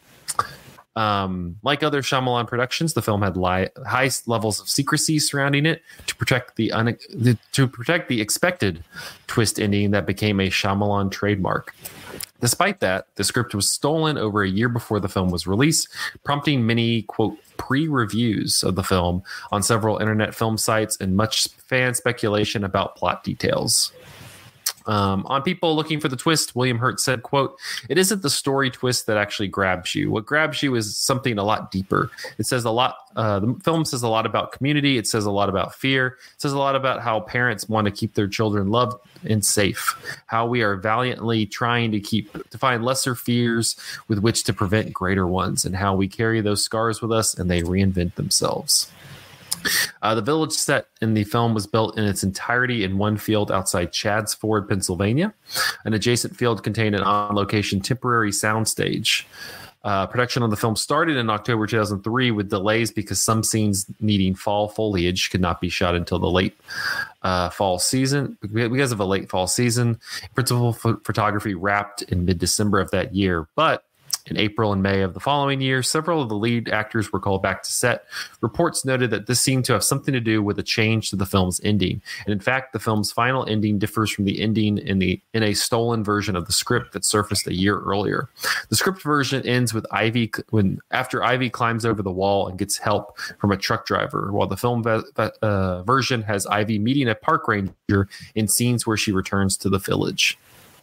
Um, like other Shyamalan productions, the film had li- high levels of secrecy surrounding it to protect the, un- the to protect the expected twist ending that became a Shyamalan trademark. Despite that, the script was stolen over a year before the film was released, prompting many, quote, pre-reviews of the film on several internet film sites and much fan speculation about plot details. Um, on people looking for the twist, William Hurt said, quote, "It isn't the story twist that actually grabs you. What grabs you is something a lot deeper. It says a lot. Uh, the film says a lot about community. It says a lot about fear. It says a lot about how parents want to keep their children loved and safe. How we are valiantly trying to keep to find lesser fears with which to prevent greater ones, and how we carry those scars with us and they reinvent themselves." Uh, the village set in the film was built in its entirety in one field outside Chadds Ford, Pennsylvania. An adjacent field contained an on-location temporary soundstage. Uh, production on the film started in October two thousand three with delays because some scenes needing fall foliage could not be shot until the late uh, fall season. Because of a late fall season, principal ph- photography wrapped in mid-December of that year. But in April and May of the following year, several of the lead actors were called back to set. Reports noted that this seemed to have something to do with a change to the film's ending. And in fact, the film's final ending differs from the ending in the in a stolen version of the script that surfaced a year earlier. The script version ends with Ivy when after Ivy climbs over the wall and gets help from a truck driver, while the film ve- uh, version has Ivy meeting a park ranger in scenes where she returns to the village.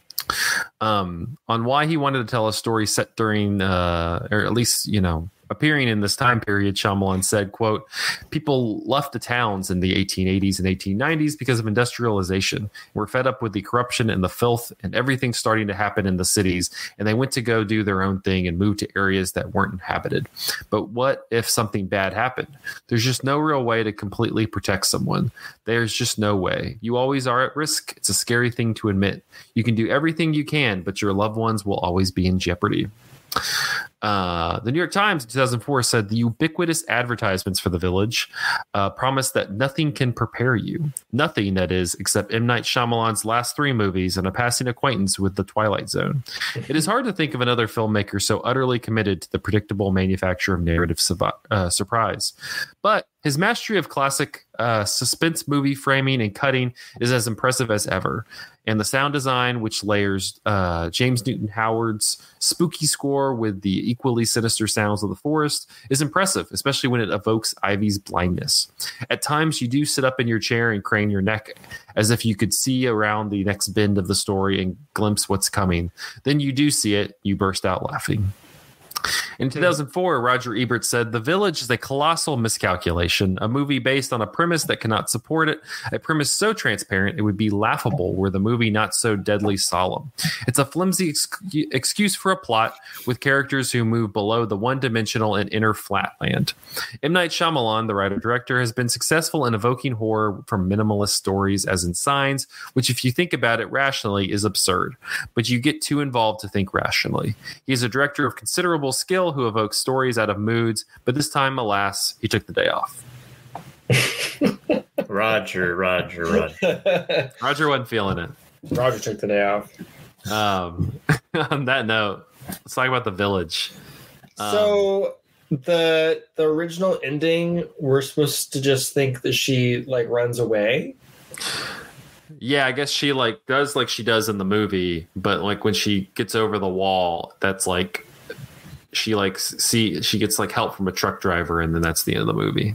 Um, on why he wanted to tell a story set during, uh, or at least, you know, appearing in this time period, Shyamalan said, quote, "People left the towns in the eighteen eighties and eighteen nineties because of industrialization. We're fed up with the corruption and the filth and everything starting to happen in the cities, and they went to go do their own thing and move to areas that weren't inhabited. But what if something bad happened? There's just no real way to completely protect someone. There's just no way. You always are at risk. It's a scary thing to admit. You can do everything you can, but your loved ones will always be in jeopardy." Uh, the New York Times in two thousand four said the ubiquitous advertisements for The Village uh, promise that nothing can prepare you. Nothing, that is, except M. Night Shyamalan's last three movies and a passing acquaintance with The Twilight Zone. It is hard to think of another filmmaker so utterly committed to the predictable manufacture of narrative su- uh, surprise. But his mastery of classic uh, suspense movie framing and cutting is as impressive as ever. And the sound design, which layers uh, James Newton Howard's spooky score with the equally sinister sounds of the forest, is impressive, especially when it evokes Ivy's blindness. At times, you do sit up in your chair and crane your neck as if you could see around the next bend of the story and glimpse what's coming. Then you do see it, you burst out laughing. In two thousand four, Roger Ebert said, "The Village is a colossal miscalculation, a movie based on a premise that cannot support it, a premise so transparent it would be laughable were the movie not so deadly solemn. It's a flimsy ex- excuse for a plot with characters who move below the one-dimensional and inner flatland." M. Night Shyamalan, the writer-director, has been successful in evoking horror from minimalist stories as in Signs, which, if you think about it rationally, is absurd, but you get too involved to think rationally. He is a director of considerable skill who evokes stories out of moods, but this time, alas, he took the day off. Roger, Roger, Roger. Roger wasn't feeling it. Roger took the day off. Um, on that note, let's talk about The Village. Um, So the the original ending, we're supposed to just think that she like runs away. Yeah, I guess she like does like she does in the movie, but like when she gets over the wall, that's like she like see she gets like help from a truck driver, and then that's the end of the movie.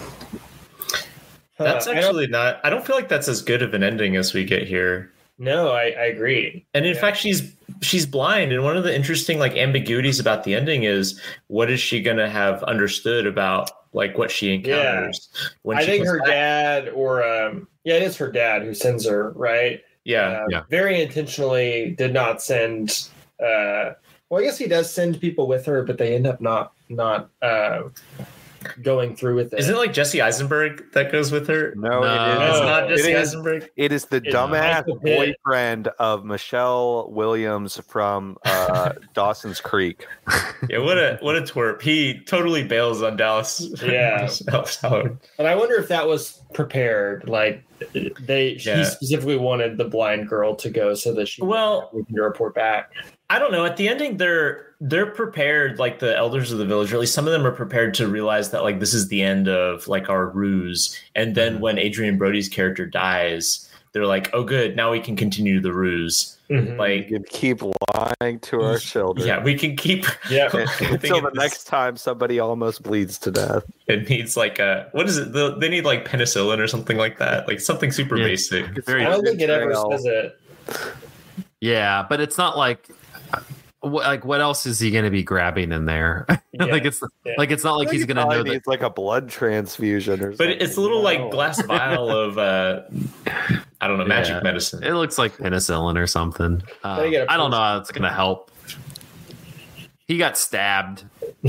That's Uh, I actually not. I don't feel like that's as good of an ending as we get here. No, I, I agree. And in Yeah. fact, she's she's blind. And one of the interesting like ambiguities about the ending is what is she going to have understood about like what she encounters when I she think comes her back? dad, or um, yeah, it is her dad who sends her, right? Yeah, Uh, Yeah. Very intentionally did not send. Uh, well, I guess he does send people with her, but they end up not not uh, going through with it. isn't it like Jesse Eisenberg that goes with her? No, No. it It's is. not It Jesse is, Eisenberg. it is the It's dumbass Michael Pitt. boyfriend of Michelle Williams from uh, Dawson's Creek. Yeah, what a what a twerp. He totally bails on Dallas. Yeah. Dallas Howard. And I wonder if that was prepared. Like they, Yeah. he specifically wanted the blind girl to go so that she Well, would to report back. I don't know. At the ending, they're they're prepared, like the elders of the village, or at least some of them are prepared to realize that like this is the end of like our ruse. And then when Adrian Brody's character dies, they're like, "Oh, good, now we can continue the ruse." Mhm. We Like, can keep lying to our children. yeah, we can keep. Yeah. I think Until the it's- next time somebody almost bleeds to death. it needs like a what is it? The, they need like penicillin or something like that, like something super Yeah. basic. Very, I don't think it ever Betrayal. says it. yeah, but it's not like wh- like what else is he going to be grabbing in there? Yeah. like it's Yeah. like it's not like I think he's he going to probably know that. needs like a blood transfusion or But something. it's a little like No. glass vial of uh, I don't know, magic Yeah. medicine. It looks like penicillin or something. Uh, Gotta get a I don't know how it's going to help. He got stabbed.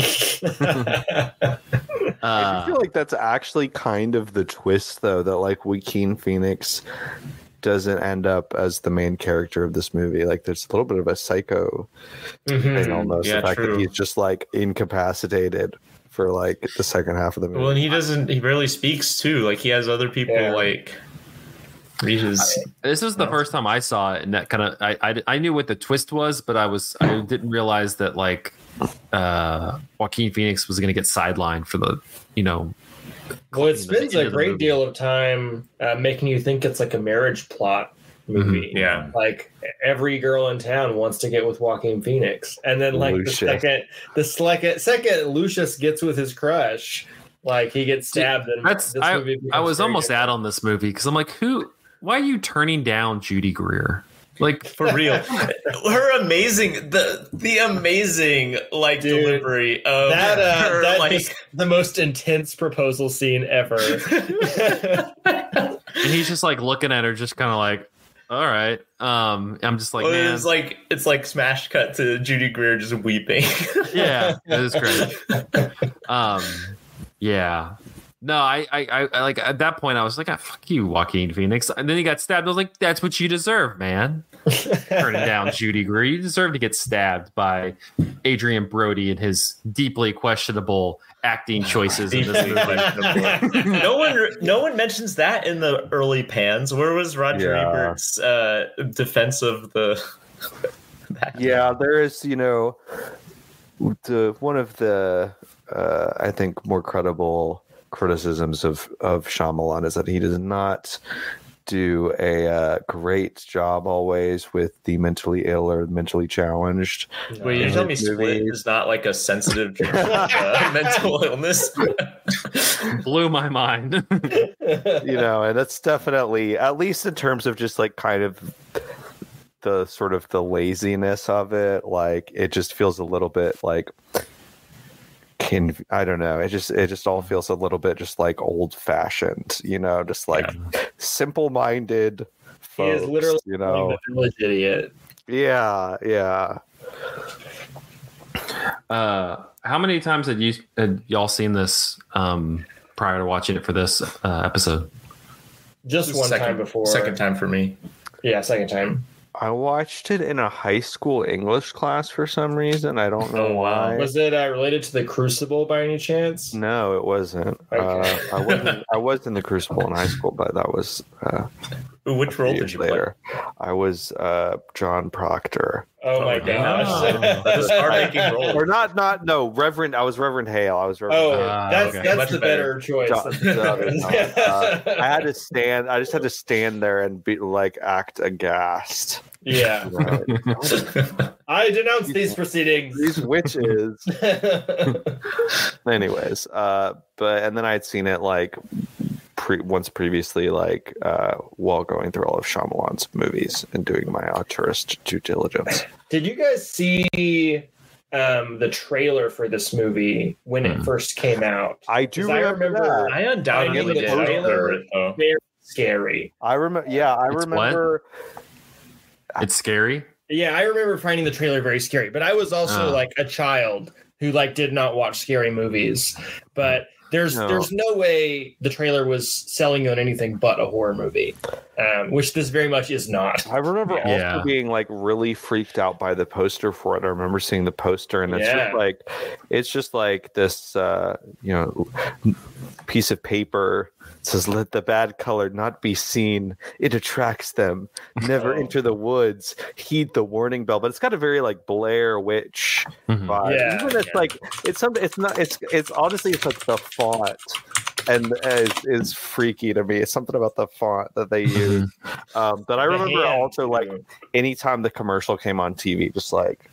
I Uh, feel like that's actually kind of the twist, though, that like Joaquin Phoenix doesn't end up as the main character of this movie. Like, there's a little bit of a psycho Mhm. thing almost. Yeah, the fact true. that he's just like incapacitated for like the second half of the movie. Well, and he doesn't. He barely speaks too. Like he has other people Yeah. like read his. This was the first time I saw it, and that kind of I, I I knew what the twist was, but I was I didn't realize that like uh Joaquin Phoenix was going to get sidelined for the you know. Well, it the spends end a of the great movie. deal of time uh, making you think it's like a marriage plot movie. Yeah. Like every girl in town wants to get with Joaquin Phoenix, and then like Lucius. the second, the second, second Lucius gets with his crush, like he gets stabbed. And That's this I, movie I becomes was very almost different. out on this movie because I'm like, who? Why are you turning down Judy Greer? Like, For real, her amazing the the amazing like Dude, delivery of that uh, her, that like is the most intense proposal scene ever. and he's just like looking at her, just kind of like, all right. Um, I'm just like, well, man, it's like it's like smash cut to Judy Greer just weeping. yeah, it is great. Um, yeah, No, I, I, I, I like at that point I was like, ah, "Fuck you, Joaquin Phoenix," and then he got stabbed. I was like, "That's what you deserve, man." Turning down Judy Greer, you deserve to get stabbed by Adrian Brody and his deeply questionable acting choices in this movie. no one, no one mentions that in the early pans. Where was Roger Yeah. Ebert's uh, defense of the? Yeah, there is, you know, the one of the uh, I think more credible criticisms of of Shyamalan is that he does not do a uh, great job always with the mentally ill or mentally challenged. Wait, you're telling me Split is not like a sensitive uh, mental illness? Blew my mind. You know, and that's definitely, at least in terms of just like kind of the sort of the laziness of it, like it just feels a little bit like can I don't know, it just it just all feels a little bit just like old fashioned, you know, just like yeah. simple minded folks, he is literally, you know, the village idiot. Yeah, yeah. Uh, how many times had you had y'all seen this um, prior to watching it for this uh, episode? Just one second, time before. Second time for me. Yeah, second time. I watched it in a high school English class for some reason. I don't know oh, wow. why. Was it uh, related to the Crucible by any chance? No, it wasn't. Okay. Uh, I wasn't. I was in the Crucible in high school, but that was. Uh, Which role did you later. play? I was uh, John Proctor. Oh my oh, gosh! That's a hard-making role. Or not? Not no. Reverend. I was Reverend Hale. I was Reverend. Oh, Hale. Uh, that's okay. that's Much the better. better choice. John, no, no. Uh, I had to stand. I just had to stand there and be like act aghast. Yeah. I denounce these proceedings. These witches. Anyways, uh, but and then I had seen it like pre- once previously, like uh, while going through all of Shyamalan's movies and doing my uh, tourist due diligence. Did you guys see um, the trailer for this movie when it first came out? I do I remember, remember. that. I undoubtedly I did. the I don't remember trailer it though. very scary. I remember. Yeah, I It's remember. It's scary. Yeah, I remember finding the trailer very scary, but I was also Oh. like a child who like did not watch scary movies. But there's No. there's no way the trailer was selling you on anything but a horror movie, um, which this very much is not. I remember Yeah. also being like really freaked out by the poster for it. I remember seeing the poster, and it's Yeah. just like it's just like this, uh, you know, piece of paper. It says, "Let the bad color not be seen. It attracts them. Never Oh. enter the woods. Heed the warning bell." But it's got a very like Blair Witch Mhm. vibe. Yeah. Even it's Yeah. like it's something. It's not. It's it's honestly it's like the font. And is, is freaky to me. It's something about the font that they use. Um, but I The remember hand, also like too. anytime the commercial came on T V, just like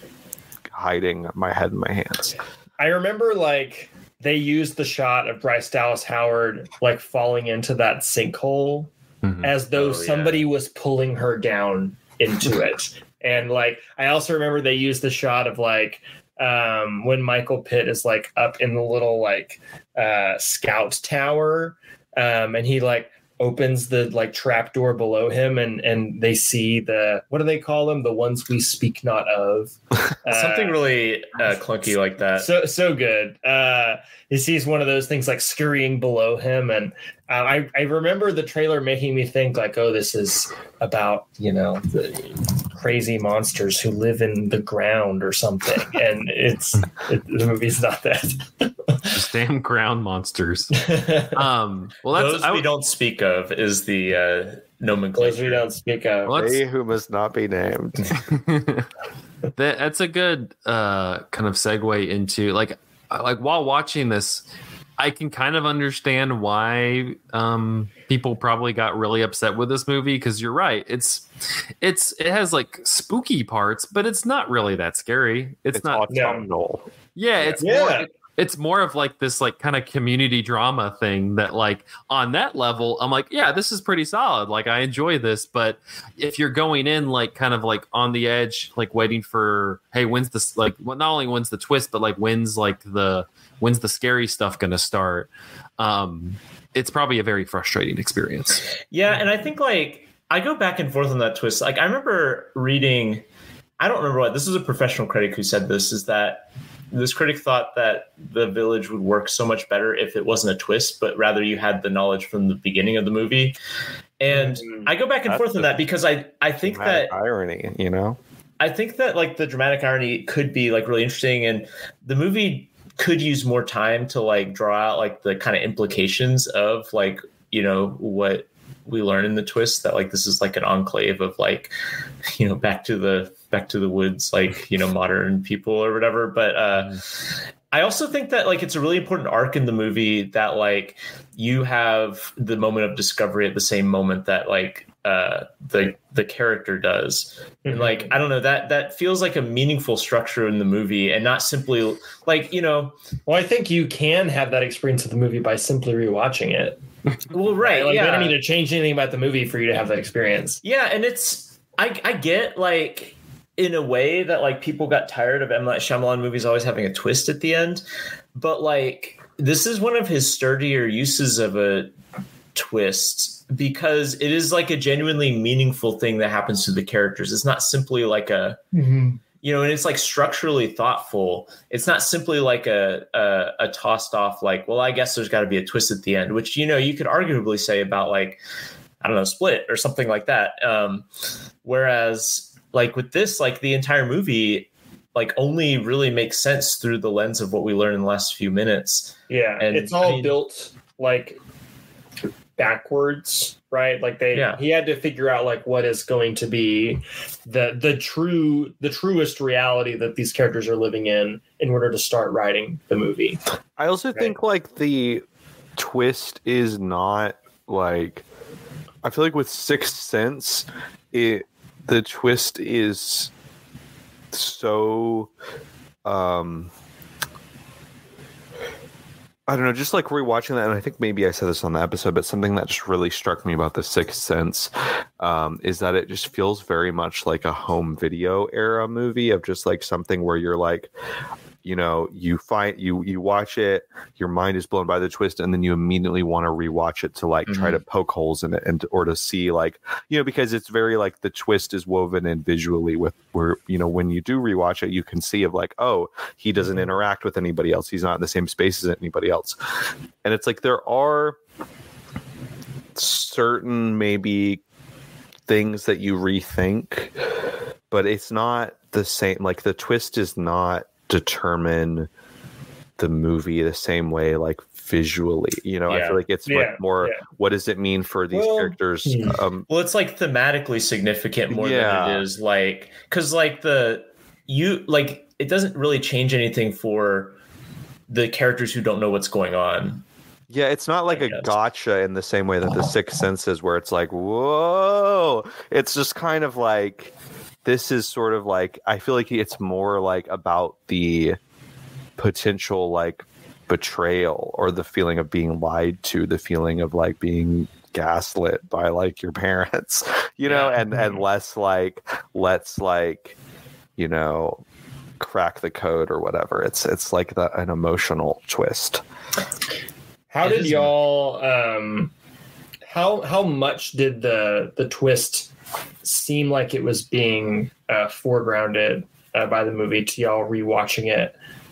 hiding my head in my hands. I remember like they used the shot of Bryce Dallas Howard like falling into that sinkhole Mhm. as though Oh, somebody was pulling her down into it. And like I also remember they used the shot of like um when Michael Pitt is like up in the little like uh scout tower um and he like opens the like trap door below him and and they see the what do they call them, the ones we speak not of. Uh, Something really uh, clunky like that. so so good. Uh, he sees one of those things like scurrying below him, and uh, I I remember the trailer making me think like, oh, this is about you know the crazy monsters who live in the ground or something, and it's it, the movie's not that. Just damn ground monsters. Um, well, that's Those I, we don't speak of is the uh, nomenclature. Those we don't speak of. Well, They who must not be named. that, that's a good uh, kind of segue into like like while watching this, I can kind of understand why um, people probably got really upset with this movie because you're right. It's it's it has like spooky parts, but it's not really that scary. It's, It's not. autumnal. Yeah, it's Yeah. more. It's more of like this like kind of community drama thing that like on that level, I'm like, yeah, this is pretty solid. Like I enjoy this, but if you're going in like kind of like on the edge, like waiting for, hey, when's this like well, not only when's the twist, but like when's like the when's the scary stuff gonna start? Um, it's probably a very frustrating experience. Yeah, and I think like I go back and forth on that twist. Like I remember reading, I don't remember what this was a professional critic who said this, is that this critic thought that the village would work so much better if it wasn't a twist, but rather you had the knowledge from the beginning of the movie. And mm-hmm. I go back and That's forth on that because I, I think that irony, you know, I think that like the dramatic irony could be like really interesting, and the movie could use more time to like draw out like the kind of implications of like, you know, what we learn in the twist, that like this is like an enclave of like, you know, back to the back to the woods, like, you know, modern people or whatever. But uh mm. I also think that like it's a really important arc in the movie that like you have the moment of discovery at the same moment that like uh the the character does. Mm-hmm. And like I don't know, that that feels like a meaningful structure in the movie, and not simply like, you know, well, I think you can have that experience of the movie by simply rewatching it. Well, right, like yeah. You don't need to change anything about the movie for you to have that experience. Yeah, and it's I I get like in a way that like people got tired of M. Night Shyamalan movies always having a twist at the end, but like this is one of his sturdier uses of a twist because it is like a genuinely meaningful thing that happens to the characters. It's not simply like a mm-hmm. you know, and it's like structurally thoughtful. It's not simply like a, a a tossed off like, well, I guess there's got to be a twist at the end, which, you know, you could arguably say about like, I don't know, Split or something like that. Um, whereas like with this, like the entire movie, like only really makes sense through the lens of what we learned in the last few minutes. Yeah, and it's all I mean, built like backwards, right? Like they, yeah. he had to figure out like what is going to be the the true the truest reality that these characters are living in in order to start writing the movie. I also right? think like the twist is not like, I feel like with Sixth Sense, it the twist is so um I don't know, just like rewatching that, and I think maybe I said this on the episode, but something that just really struck me about The Sixth Sense um, is that it just feels very much like a home video era movie of just like something where you're like, you know, you find you you watch it, your mind is blown by the twist, and then you immediately want to rewatch it to like mm-hmm. try to poke holes in it and or to see like, you know, because it's very like the twist is woven in visually with where, you know, when you do rewatch it, you can see of like, oh, he doesn't interact with anybody else, he's not in the same space as anybody else, and it's like there are certain maybe things that you rethink, but it's not the same. Like the twist is not determine the movie the same way, like visually, you know. Yeah. I feel like it's yeah. much more yeah. what does it mean for these well, characters um well it's like thematically significant more yeah. than it is like, because like the you like it doesn't really change anything for the characters who don't know what's going on. Yeah, it's not like I a guess. gotcha in the same way that The Sixth Sense is, where it's like, whoa, it's just kind of like, this is sort of like, I feel like it's more like about the potential like betrayal or the feeling of being lied to, the feeling of like being gaslit by like your parents, you know, yeah. and, and less like, let's like, you know, crack the code or whatever. It's, it's like the, an emotional twist. How did y'all, um, how, how much did the, the twist seem like it was being uh, foregrounded uh, by the movie to y'all rewatching it?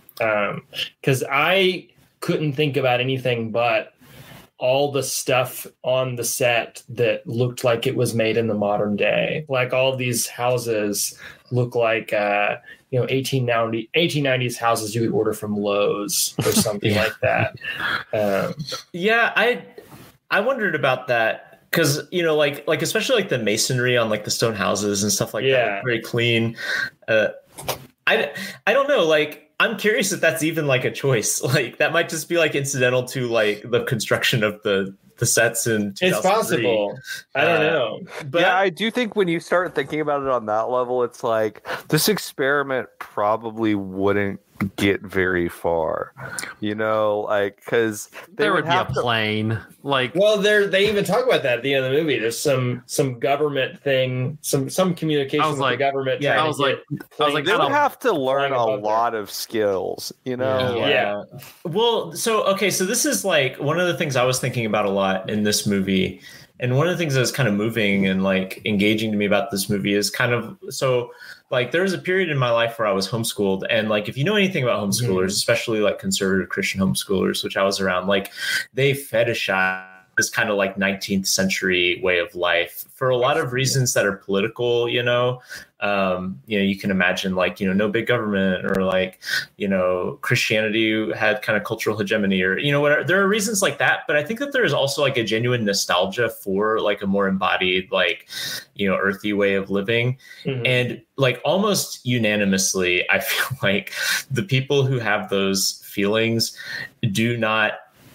Because um, I couldn't think about anything but all the stuff on the set that looked like it was made in the modern day. Like all of these houses look like, uh, you know, eighteen ninety, eighteen nineties houses you would order from Lowe's or something yeah. like that. Um, yeah, I I wondered about that. Because, you know, like, like especially like the masonry on like the stone houses and stuff like yeah. that, like, very clean. Uh, I, I don't know. Like, I'm curious if that's even like a choice. Like, that might just be like incidental to like the construction of the the sets in two thousand three. It's possible. I don't uh, know. But yeah, I do think when you start thinking about it on that level, it's like this experiment probably wouldn't get very far, you know, like, because there would, would be a to, plane like well there they even talk about that at the end of the movie. There's some some government thing, some some communication with like, the government. Yeah, I was like, I was like, they would have to learn a lot there. of skills, you know. Yeah. yeah. Well, so okay, so this is like one of the things I was thinking about a lot in this movie and one of the things that's kind of moving and like engaging to me about this movie is kind of so like there was a period in my life where I was homeschooled, and like if you know anything about homeschoolers, mm-hmm. especially like conservative Christian homeschoolers, which I was around, like they fetishize this kind of like nineteenth century way of life for a lot of reasons that are political, you know. Um, you know, you can imagine like, you know, no big government, or like, you know, Christianity had kind of cultural hegemony, or, you know, whatever. There are reasons like that. But I think that there is also like a genuine nostalgia for like a more embodied, like, you know, earthy way of living. Mm-hmm. And like almost unanimously, I feel like the people who have those feelings do not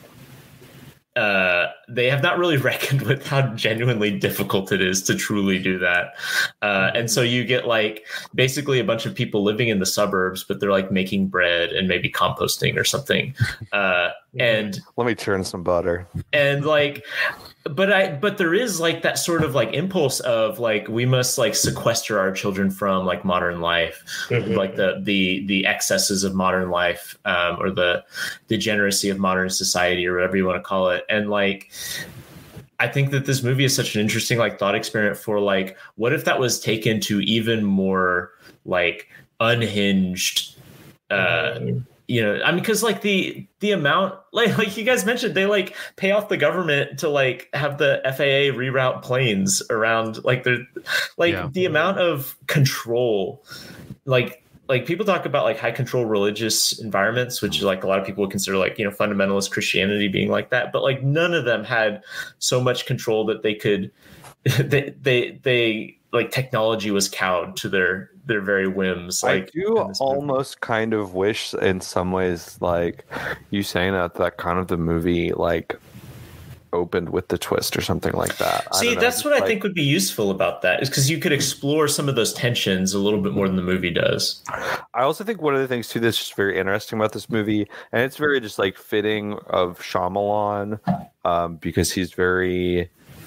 Uh, they have not really reckoned with how genuinely difficult it is to truly do that. Uh, and so you get like basically a bunch of people living in the suburbs, but they're like making bread and maybe composting or something. Uh, and let me churn some butter. And like, but I, but there is like that sort of like impulse of like, we must like sequester our children from like modern life, mm-hmm. like the, the, the excesses of modern life, um, or the degeneracy of modern society, or whatever you want to call it. And like, I think that this movie is such an interesting like thought experiment for like, what if that was taken to even more like unhinged, uh, mm-hmm. you know, I mean, because like the the amount, like like you guys mentioned, they like pay off the government to like have the F A A reroute planes around, like they're like yeah. the amount of control, like like people talk about like high control religious environments, which is like a lot of people would consider like, you know, fundamentalist Christianity being like that, but like none of them had so much control that they could they they they like technology was cowed to their their very whims. Like, I do almost kind of wish in some ways, like you saying that, that kind of the movie like opened with the twist or something like that. See, that's what like, I think would be useful about that, is because you could explore some of those tensions a little bit more than the movie does. I also think one of the things too that's just very interesting about this movie, and it's very just like fitting of Shyamalan, um, because he's very,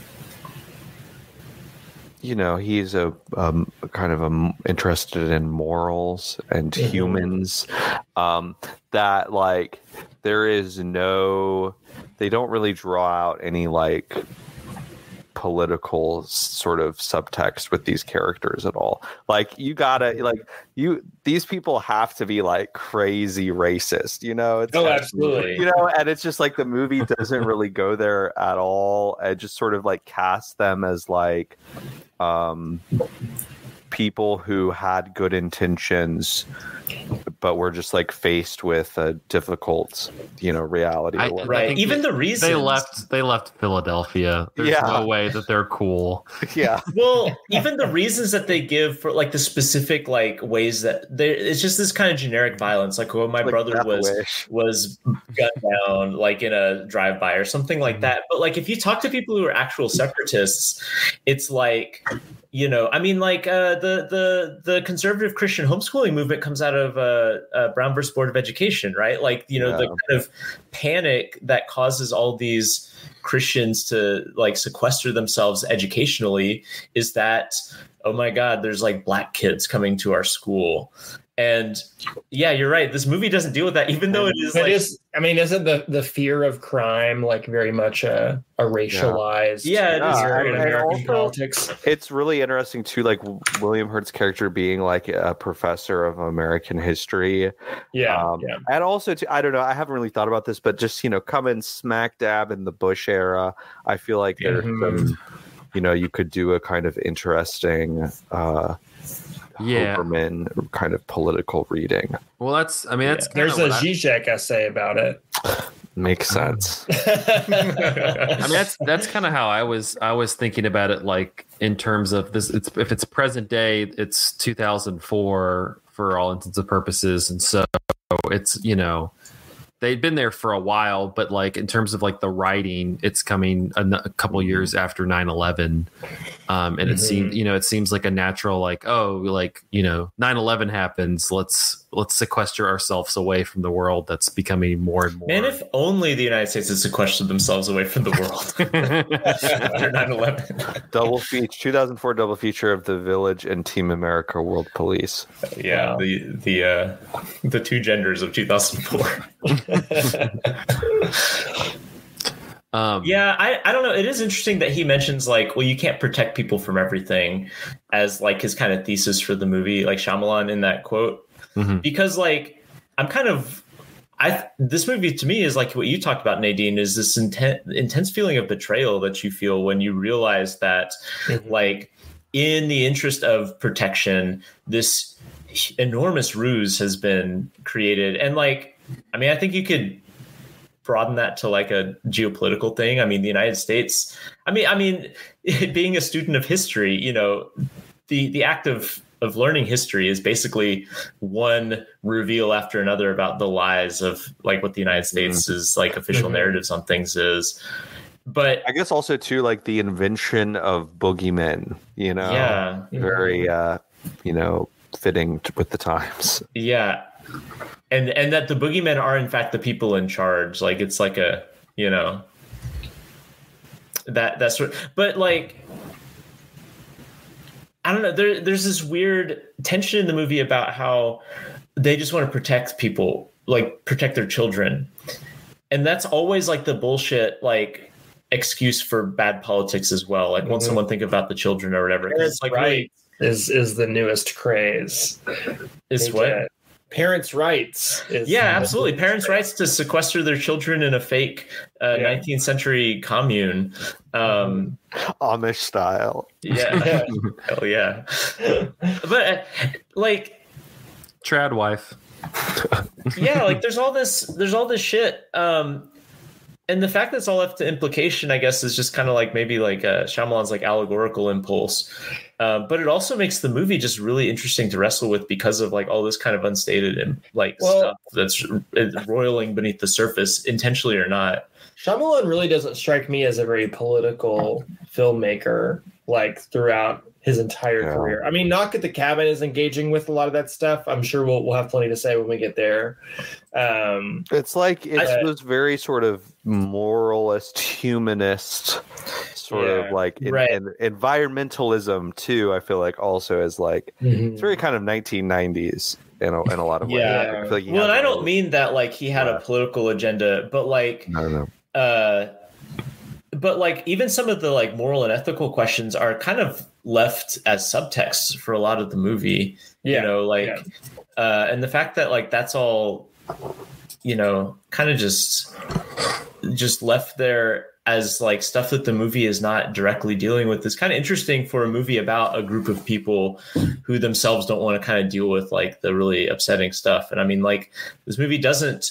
you know, he's a um, kind of a, interested in morals and mm-hmm. humans, um, that like there is no, they don't really draw out any like political sort of subtext with these characters at all. Like you gotta like you these people have to be like crazy racist, you know. It's oh absolutely, you know, and it's just like the movie doesn't really go there at all. It just sort of like casts them as like um people who had good intentions but were just like faced with a difficult, you know, reality. I, right. I Even the reason they left, they left Philadelphia. There's yeah. no way that they're cool. Yeah. Well, even the reasons that they give for like the specific like ways that they, it's just this kind of generic violence. Like, well, my like brother was wish. was gunned down like in a drive-by or something like mm-hmm. that. But like, if you talk to people who are actual separatists, it's like, you know, I mean, like uh, the the the conservative Christian homeschooling movement comes out of uh, uh, Brown versus Board of Education, right? Like, you know, yeah. the kind of panic that causes all these Christians to like sequester themselves educationally is that, oh my God, there's like black kids coming to our school. And yeah, you're right. This movie doesn't deal with that, even though it is. It like, is. I mean, isn't the, the fear of crime like very much a, a racialized? Yeah, yeah it is. Yeah, in and, American and also, politics. It's really interesting too, like William Hurt's character being like a professor of American history. Yeah, um, yeah. And also, too, I don't know. I haven't really thought about this, but just you know, coming smack dab in the Bush era, I feel like there's mm-hmm. some, you know, you could do a kind of interesting. Uh, yeah Hoberman kind of political reading. Well, that's I mean that's yeah. There's a Zizek essay about it. Makes sense. I mean that's that's kind of how I was I was thinking about it, like in terms of this, it's if it's present day, it's two thousand four for all intents and purposes, and so it's, you know, they'd been there for a while, but like in terms of like the writing, it's coming a, a couple years after nine eleven. Um, and mm-hmm. it seems, you know, it seems like a natural, like, oh, like, you know, nine eleven happens. Let's, let's sequester ourselves away from the world that's becoming more and more. Man, if only the United States had sequestered themselves away from the world after nine eleven. Double feature, two thousand four double feature of The Village and Team America World Police. Yeah. Wow. The, the, uh, the two genders of two thousand four. Um, Yeah, I, I don't know. It is interesting that he mentions like, well, you can't protect people from everything as like his kind of thesis for the movie, like Shyamalan in that quote, mhm. because like I'm kind of I this movie to me is like what you talked about, Nadine, is this intense intense feeling of betrayal that you feel when you realize that Mhm. like in the interest of protection, this enormous ruse has been created, and like I mean, I think you could broaden that to like a geopolitical thing. I mean, the United States, I mean, I mean, being a student of history, you know, the, the act of, of learning history is basically one reveal after another about the lies of like what the United States mm-hmm. is like official mm-hmm. narratives on things is. But I guess also too, like the invention of boogeymen, you know, yeah, very, uh, you know, fitting t- with the times. Yeah. And and that the boogeymen are in fact the people in charge. Like it's like a, you know, that that's what, but like, I don't know. There there's this weird tension in the movie about how they just want to protect people, like protect their children. And that's always like the bullshit, like excuse for bad politics as well. Like mm-hmm. won't someone think about the children or whatever? It's like right really, is is the newest craze. Is what? Get, Parents' rights. Is yeah, absolutely. Parents' rights to sequester their children in a fake uh, yeah. nineteenth century commune. Um, Amish style. Yeah. Hell yeah. But uh, like. Trad wife. Yeah, like there's all this, there's all this shit. Um, and the fact that it's all left to implication, I guess, is just kind of like maybe like uh, Shyamalan's like allegorical impulse. Uh, but it also makes the movie just really interesting to wrestle with because of like all this kind of unstated and like well, stuff that's roiling beneath the surface, intentionally or not. Shyamalan really doesn't strike me as a very political filmmaker, like throughout his entire yeah. career. I mean, Knock at the Cabin is engaging with a lot of that stuff. I'm sure we'll we'll have plenty to say when we get there. Um, it's like it I, was very sort of moralist, humanist, sort yeah, of like in, right. in, environmentalism too. I feel like also is like mm-hmm. it's very kind of nineteen nineties in a, in a lot of ways. Yeah. I feel like well, and I don't mean that like he had yeah. a political agenda, but like I don't know. Uh, but like even some of the like moral and ethical questions are kind of left as subtext for a lot of the movie. Yeah. You know, like, yeah. uh, and the fact that like that's all, you know, kind of just just left there as like stuff that the movie is not directly dealing with is kind of interesting for a movie about a group of people who themselves don't want to kind of deal with like the really upsetting stuff. And I mean, like this movie doesn't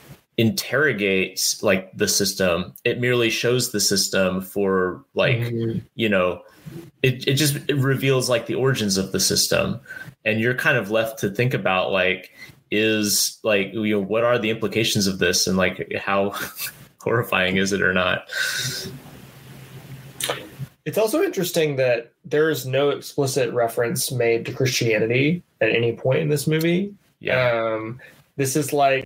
interrogates like the system. It merely shows the system for like mm-hmm. you know it, it just it reveals like the origins of the system, and you're kind of left to think about like is like you know what are the implications of this and like how horrifying is it or not. It's also interesting that there is no explicit reference made to Christianity at any point in this movie. Yeah. Um, this is like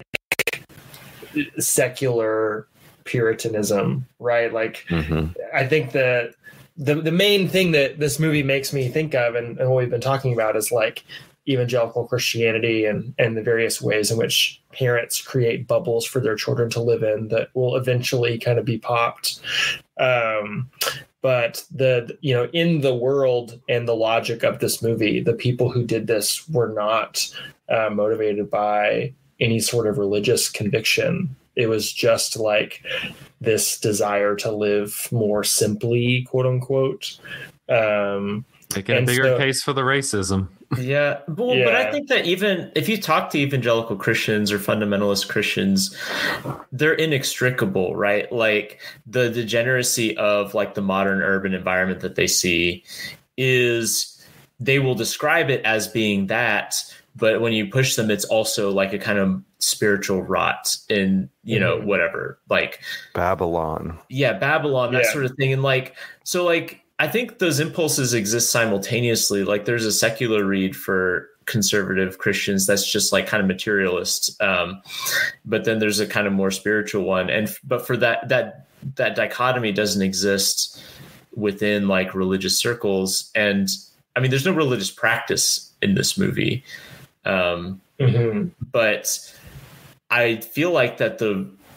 secular Puritanism, right? Like, mm-hmm. I think that the the main thing that this movie makes me think of, and, and what we've been talking about, is like evangelical Christianity and and the various ways in which parents create bubbles for their children to live in that will eventually kind of be popped. Um, but the you know in the world and the logic of this movie, the people who did this were not uh, motivated by any sort of religious conviction. It was just like this desire to live more simply, quote unquote. Um, Making a bigger so, case for the racism. Yeah. Well, yeah. But I think that even if you talk to evangelical Christians or fundamentalist Christians, they're inextricable, right? Like the degeneracy of like the modern urban environment that they see is they will describe it as being that. But when you push them, it's also like a kind of spiritual rot in, you know, mm-hmm. whatever, like Babylon. Yeah, Babylon, that yeah. sort of thing. And like, so like, I think those impulses exist simultaneously. Like there's a secular read for conservative Christians that's just like kind of materialist. Um, but then there's a kind of more spiritual one. And, but for that, that, that dichotomy doesn't exist within like religious circles. And I mean, there's no religious practice in this movie. Um, mm-hmm. But I feel like that the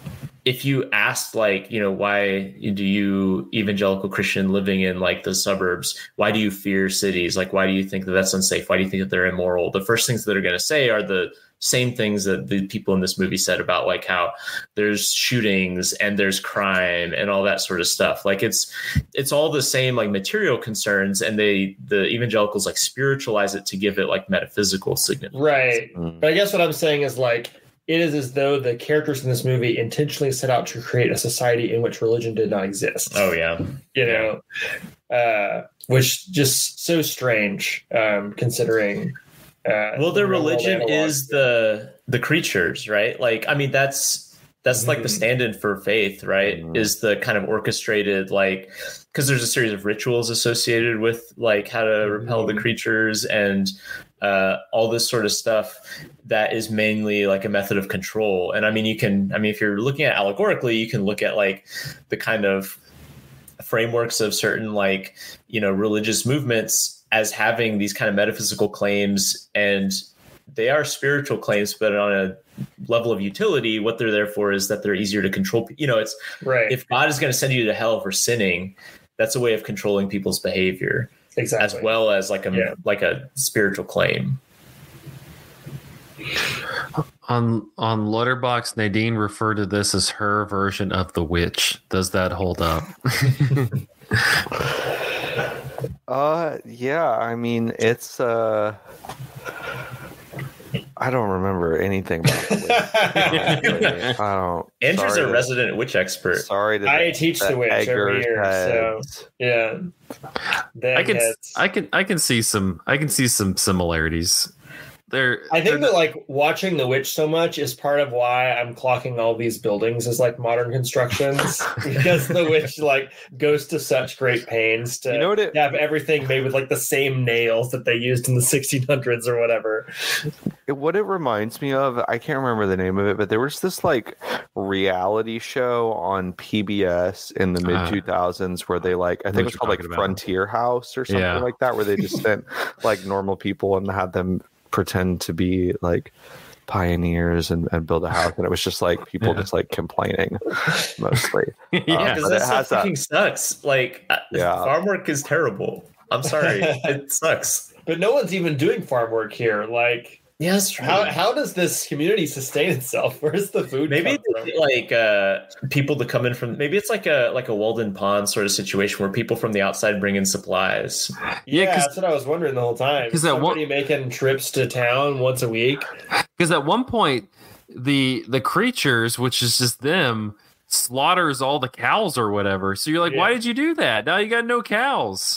if you asked, like, you know, why do you evangelical Christian living in like the suburbs, why do you fear cities? Like, why do you think that that's unsafe? Why do you think that they're immoral? The first things that are going to say are the same things that the people in this movie said about like how there's shootings and there's crime and all that sort of stuff. Like it's, it's all the same like material concerns, and they, the evangelicals like spiritualize it to give it like metaphysical significance. Right. Mm. But I guess what I'm saying is like, it is as though the characters in this movie intentionally set out to create a society in which religion did not exist. Oh yeah. You know, uh, which just so strange, um, considering, Uh, well, their religion is the the creatures, right? Like, I mean, that's that's mm-hmm. like the stand-in for faith, right? Mm-hmm. Is the kind of orchestrated, like, because there's a series of rituals associated with like how to repel mm-hmm. the creatures and uh, all this sort of stuff that is mainly like a method of control. And I mean, you can, I mean, if you're looking at allegorically, you can look at like the kind of frameworks of certain like, you know, religious movements as having these kind of metaphysical claims, and they are spiritual claims, but on a level of utility, what they're there for is that they're easier to control. You know, it's right. If God is going to send you to hell for sinning, that's a way of controlling people's behavior, exactly, as well as like a yeah. like a spiritual claim. On on Letterboxd, Nadine referred to this as her version of The Witch. Does that hold up? Uh, yeah, I mean, it's, uh, I don't remember anything about the witch. I don't. Andrew's a to, resident witch expert. Sorry to I teach the witch every year, heads. so yeah. I can, heads. I can, I can see some, I can see some similarities. They're, I think they're, that like watching The Witch so much is part of why I'm clocking all these buildings as like modern constructions, because The Witch like goes to such great pains to, you know what it, to have everything made with like the same nails that they used in the sixteen hundreds or whatever. It, what it reminds me of, I can't remember the name of it, but there was this like reality show on P B S in the mid two thousands uh, where they like, I think it was called like about. Frontier House or something yeah. like that, where they just sent like normal people and had them pretend to be like pioneers and, and build a house, and it was just like people yeah. just like complaining mostly. Yeah, because um, that stuff fucking sucks. Like, yeah. farm work is terrible. I'm sorry, it sucks. But no one's even doing farm work here. Like, yeah, that's true. How how does this community sustain itself? Where's the food? Maybe it's like uh, people to come in from. Maybe it's like a like a Walden Pond sort of situation where people from the outside bring in supplies. Yeah, yeah that's what I was wondering the whole time. Because somebody one, making trips to town once a week. Because at one point, the the creatures, which is just them, slaughters all the cows or whatever. So you're like, yeah. why did you do that? Now you got no cows.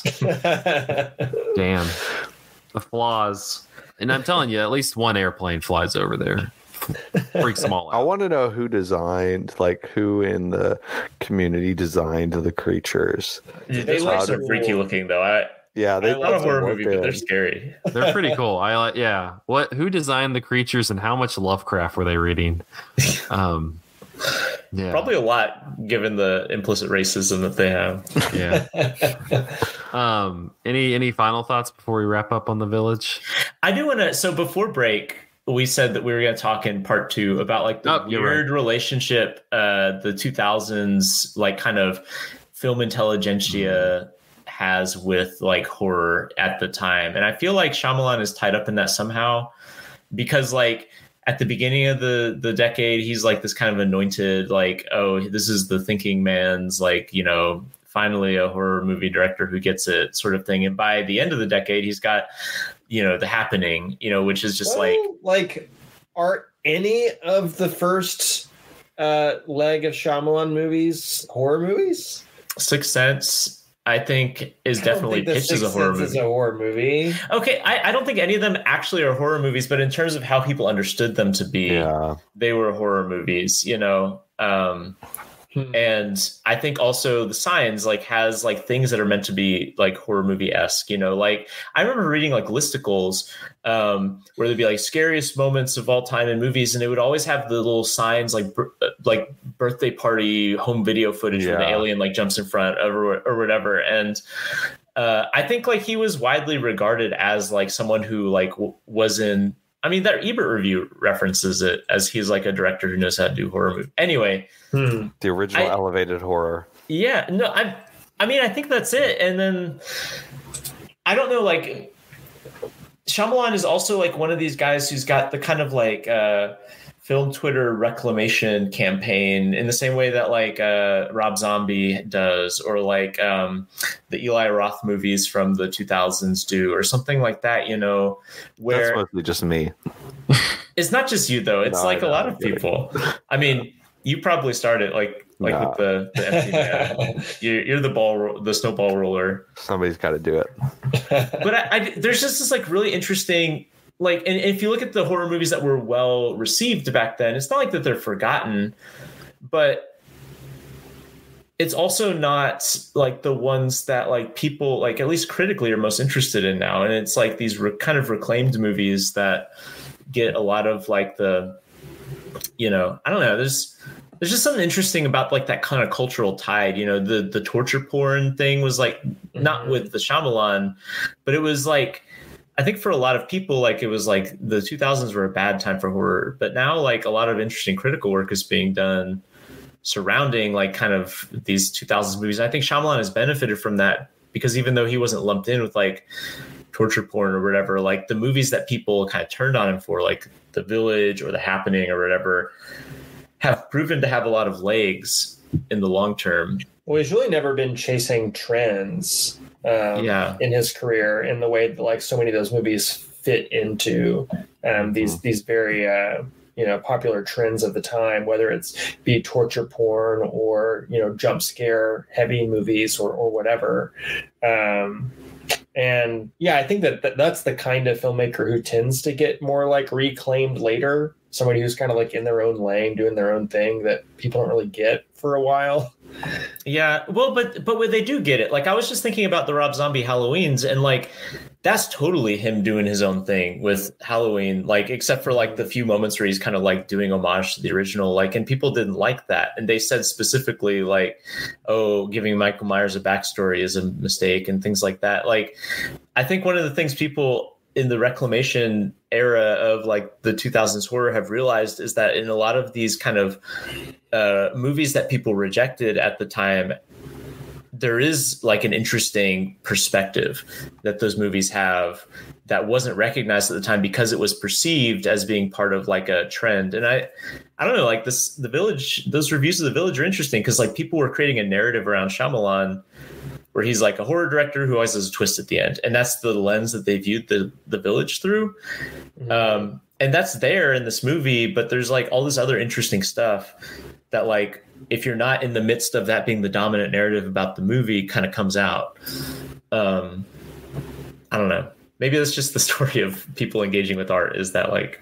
Damn, the flaws. And I'm telling you, at least one airplane flies over there. Freaks them all out. I want to know who designed, like, who in the community designed the creatures. Yeah, they look so freaky looking, though. I yeah, they I love a horror movie, but they're scary. They're pretty cool. I like, yeah. What? Who designed the creatures, and how much Lovecraft were they reading? Um, yeah, probably a lot, given the implicit racism that they have. Yeah. um. Any any final thoughts before we wrap up on The Village? I do want to. So before break, we said that we were going to talk in part two about like the oh, weird right. relationship, uh, the two thousands like kind of film intelligentsia has with like horror at the time, and I feel like Shyamalan is tied up in that somehow, because like. At the beginning of the, the decade, he's like this kind of anointed, like, oh, this is the thinking man's, like, you know, finally a horror movie director who gets it sort of thing. And by the end of the decade, he's got, you know, The Happening, you know, which is just well, like... Like, are any of the first uh, leg of Shyamalan movies horror movies? Sixth Sense... I think is I definitely pitched as a horror movie. Is a horror movie. Okay, I, I don't think any of them actually are horror movies, but in terms of how people understood them to be, yeah. they were horror movies, you know. Um, hmm. And I think also The Signs like has like things that are meant to be like horror movie esque, you know. Like I remember reading like listicles um, where there'd be like scariest moments of all time in movies, and it would always have the little signs like like birthday party home video footage yeah. where the alien like jumps in front or or whatever. And uh, I think like he was widely regarded as like someone who like w- was in I mean, that Ebert review references it as he's like a director who knows how to do horror movies. Anyway, Hmm. The original I- elevated horror. yeah, no, I, I mean, I think that's it. And then I don't know, like Shyamalan is also like one of these guys who's got the kind of like uh, film Twitter reclamation campaign in the same way that like uh, Rob Zombie does, or like um, the Eli Roth movies from the two thousands do, or something like that, you know, where That's mostly just me. it's not just you though. It's No, like I a know, lot I'm of kidding. people. I mean, you probably started like like Nah. with the, the empty man. You're, you're the ball, ro- the snowball roller. Somebody's got to do it. But I, I, there's just this like really interesting, like, and if you look at the horror movies that were well received back then, it's not like that they're forgotten, but it's also not like the ones that like people like at least critically are most interested in now. And it's like these re- kind of reclaimed movies that get a lot of like the, you know, I don't know, there's there's just something interesting about like that kind of cultural tide. You know, the the torture porn thing was like not with the Shyamalan, but it was like, I think for a lot of people, like it was like the two thousands were a bad time for horror, but now like a lot of interesting critical work is being done surrounding like kind of these two thousands movies. I think Shyamalan has benefited from that because even though he wasn't lumped in with like torture porn or whatever, like the movies that people kind of turned on him for, like The Village or The Happening or whatever, have proven to have a lot of legs in the long term. Well, he's really never been chasing trends um, Yeah. in his career in the way that like so many of those movies fit into um, these these very uh, you know popular trends of the time, whether it's be torture porn or you know jump scare heavy movies or or whatever. Um, and yeah, I think that, that that's the kind of filmmaker who tends to get more like reclaimed later. Somebody who's kind of like in their own lane, doing their own thing that people don't really get for a while. Yeah, well, but but when they do get it, like I was just thinking about the Rob Zombie Halloweens, and like that's totally him doing his own thing with Halloween, like except for like the few moments where he's kind of like doing homage to the original, like, and people didn't like that, and they said specifically like, oh, giving Michael Myers a backstory is a mistake and things like that. Like, I think one of the things people in the reclamation era of like the two thousands horror have realized is that in a lot of these kind of uh, movies that people rejected at the time, there is like an interesting perspective that those movies have that wasn't recognized at the time because it was perceived as being part of like a trend. And I, I don't know, like this, The Village, those reviews of The Village are interesting because like people were creating a narrative around Shyamalan where he's like a horror director who always has a twist at the end. And that's the lens that they viewed the, the Village through. Mm-hmm. Um, and that's there in this movie, but there's like all this other interesting stuff that like, if you're not in the midst of that being the dominant narrative about the movie, kind of comes out. Um, I don't know. Maybe that's just the story of people engaging with art, is that like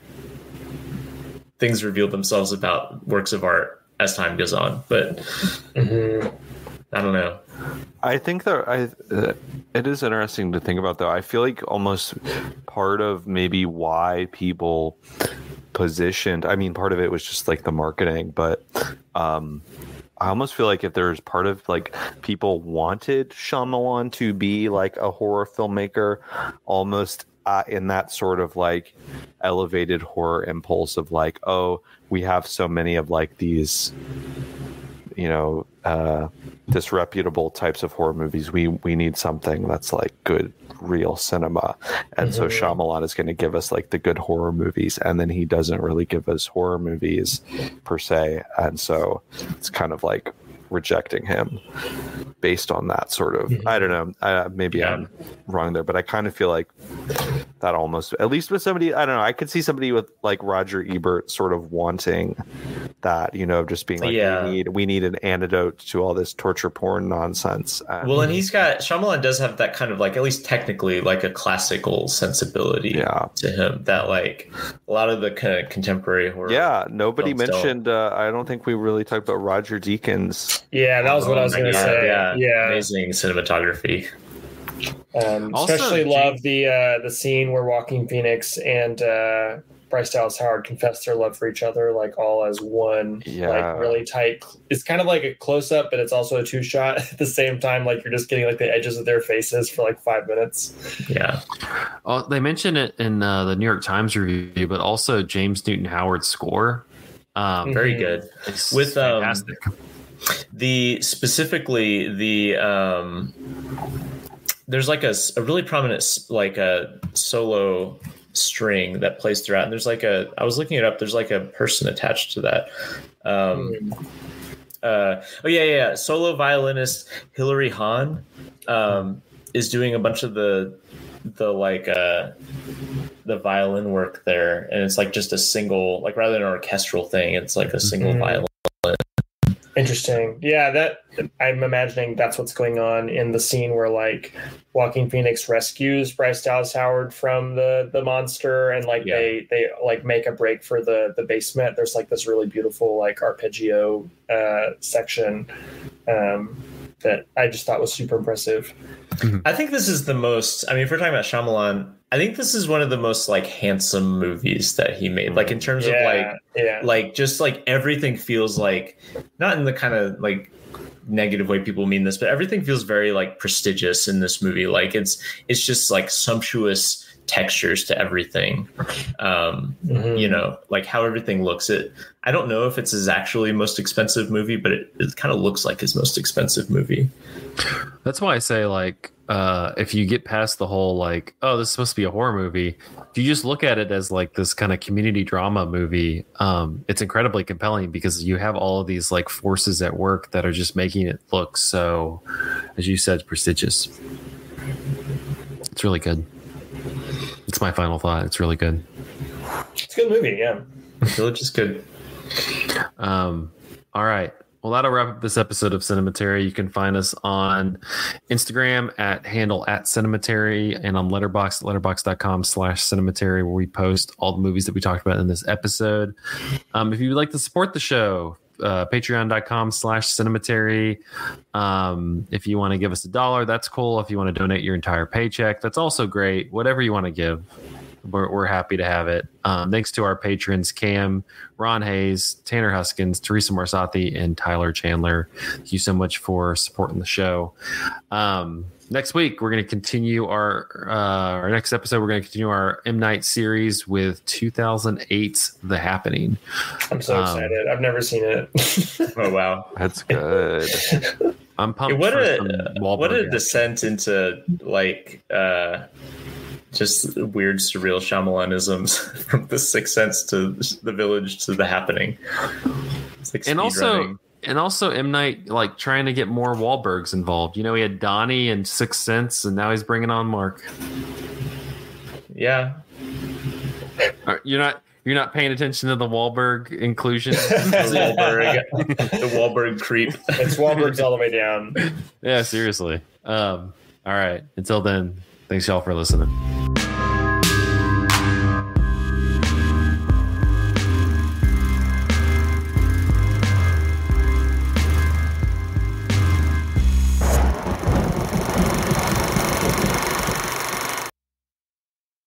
things reveal themselves about works of art as time goes on. But mm-hmm. I don't know. I think that I, uh, it is interesting to think about, though. I feel like almost part of maybe why people positioned, I mean, part of it was just like the marketing, but um, I almost feel like if there's part of like people wanted Shyamalan to be like a horror filmmaker, almost uh, in that sort of like elevated horror impulse of like, oh, we have so many of like these, you know, uh, disreputable types of horror movies. We we need something that's like good, real cinema. And mm-hmm. so Shyamalan is going to give us like the good horror movies, and then he doesn't really give us horror movies per se. And so it's kind of like rejecting him based on that sort of, mm-hmm. I don't know, uh, maybe yeah. I'm wrong there, but I kind of feel like that almost, at least with somebody, I don't know, I could see somebody with like Roger Ebert sort of wanting that, you know, just being like, yeah. we need we need an antidote to all this torture porn nonsense. And, well, and he's got, Shyamalan does have that kind of like, at least technically, like a classical sensibility yeah. to him that like a lot of the kind of contemporary horror. Yeah, nobody mentioned, uh, I don't think we really talked about Roger Deakins. Yeah, that was what I was going to say. Yeah, yeah, amazing cinematography. Um, especially also, love the uh, the scene where Joaquin Phoenix and uh, Bryce Dallas Howard confess their love for each other, like all as one, Yeah. like really tight. It's kind of like a close up, but it's also a two shot at the same time. Like you're just getting like the edges of their faces for like five minutes. Yeah. Oh, they mentioned it in uh, the New York Times review, but also James Newton Howard's score. Um, Very Mhm. good. it's With um, fantastic. the specifically the um, there's like a, a really prominent like a solo string that plays throughout, and there's like a I was looking it up. There's like a person attached to that. Um, Mm. uh, oh yeah, yeah, yeah. Solo violinist Hilary Hahn um, is doing a bunch of the the like uh, the violin work there, and it's like just a single, like rather than an orchestral thing, it's like a single Mhm. violin. Interesting. Yeah, that I'm imagining that's what's going on in the scene where like Joaquin Phoenix rescues Bryce Dallas Howard from the the monster, and like Yeah. they they like make a break for the the basement. There's like this really beautiful like arpeggio uh, section um, that I just thought was super impressive. I think this is the most. I mean, if we're talking about Shyamalan, I think this is one of the most like handsome movies that he made. Like in terms Yeah, of like, yeah. like just like everything feels like, not in the kind of like negative way people mean this, but everything feels very like prestigious in this movie. Like it's it's just like sumptuous textures to everything. Um, Mhm. You know, like how everything looks. It. I don't know if it's his actually most expensive movie, but it, it kind of looks like his most expensive movie. That's why I say, like, uh, if you get past the whole, like, oh, this is supposed to be a horror movie, if you just look at it as, like, this kind of community drama movie, um, it's incredibly compelling because you have all of these, like, forces at work that are just making it look so, as you said, prestigious. It's really good. It's my final thought. It's really good. It's a good movie. Yeah. Village is good. Um, all right. Well, that'll wrap up this episode of Cinematary. You can find us on Instagram at handle at Cinematary and on Letterboxd, letterboxd.com slash Cinematary, where we post all the movies that we talked about in this episode. Um, if you would like to support the show, uh, patreon.com slash Cinematary. Um, if you want to give us a dollar, that's cool. If you want to donate your entire paycheck, that's also great. Whatever you want to give. We're, we're happy to have it. Um, thanks to our patrons, Cam, Ron Hayes, Tanner Huskins, Teresa Marsathi, and Tyler Chandler. Thank you so much for supporting the show. Um, next week, we're going to continue our uh, our next episode. We're going to continue our M. Night series with two thousand eight's The Happening. I'm so Um, excited. I've never seen it. Oh wow. That's good. I'm pumped. What for a some what Wahlberg a action. descent into like uh just weird surreal Shyamalanisms from The Sixth Sense to The Village to The Happening. It's like And speed also, running. and also M. Night like trying to get more Wahlbergs involved. You know, he had Donnie and Sixth Sense, and now he's bringing on Mark. Yeah. Are- You're not you're not paying attention to the Wahlberg inclusion. The Wahlberg, the Wahlberg creep. It's Wahlberg's all the way down. Yeah, seriously. Um, all right. Until then, thanks y'all for listening.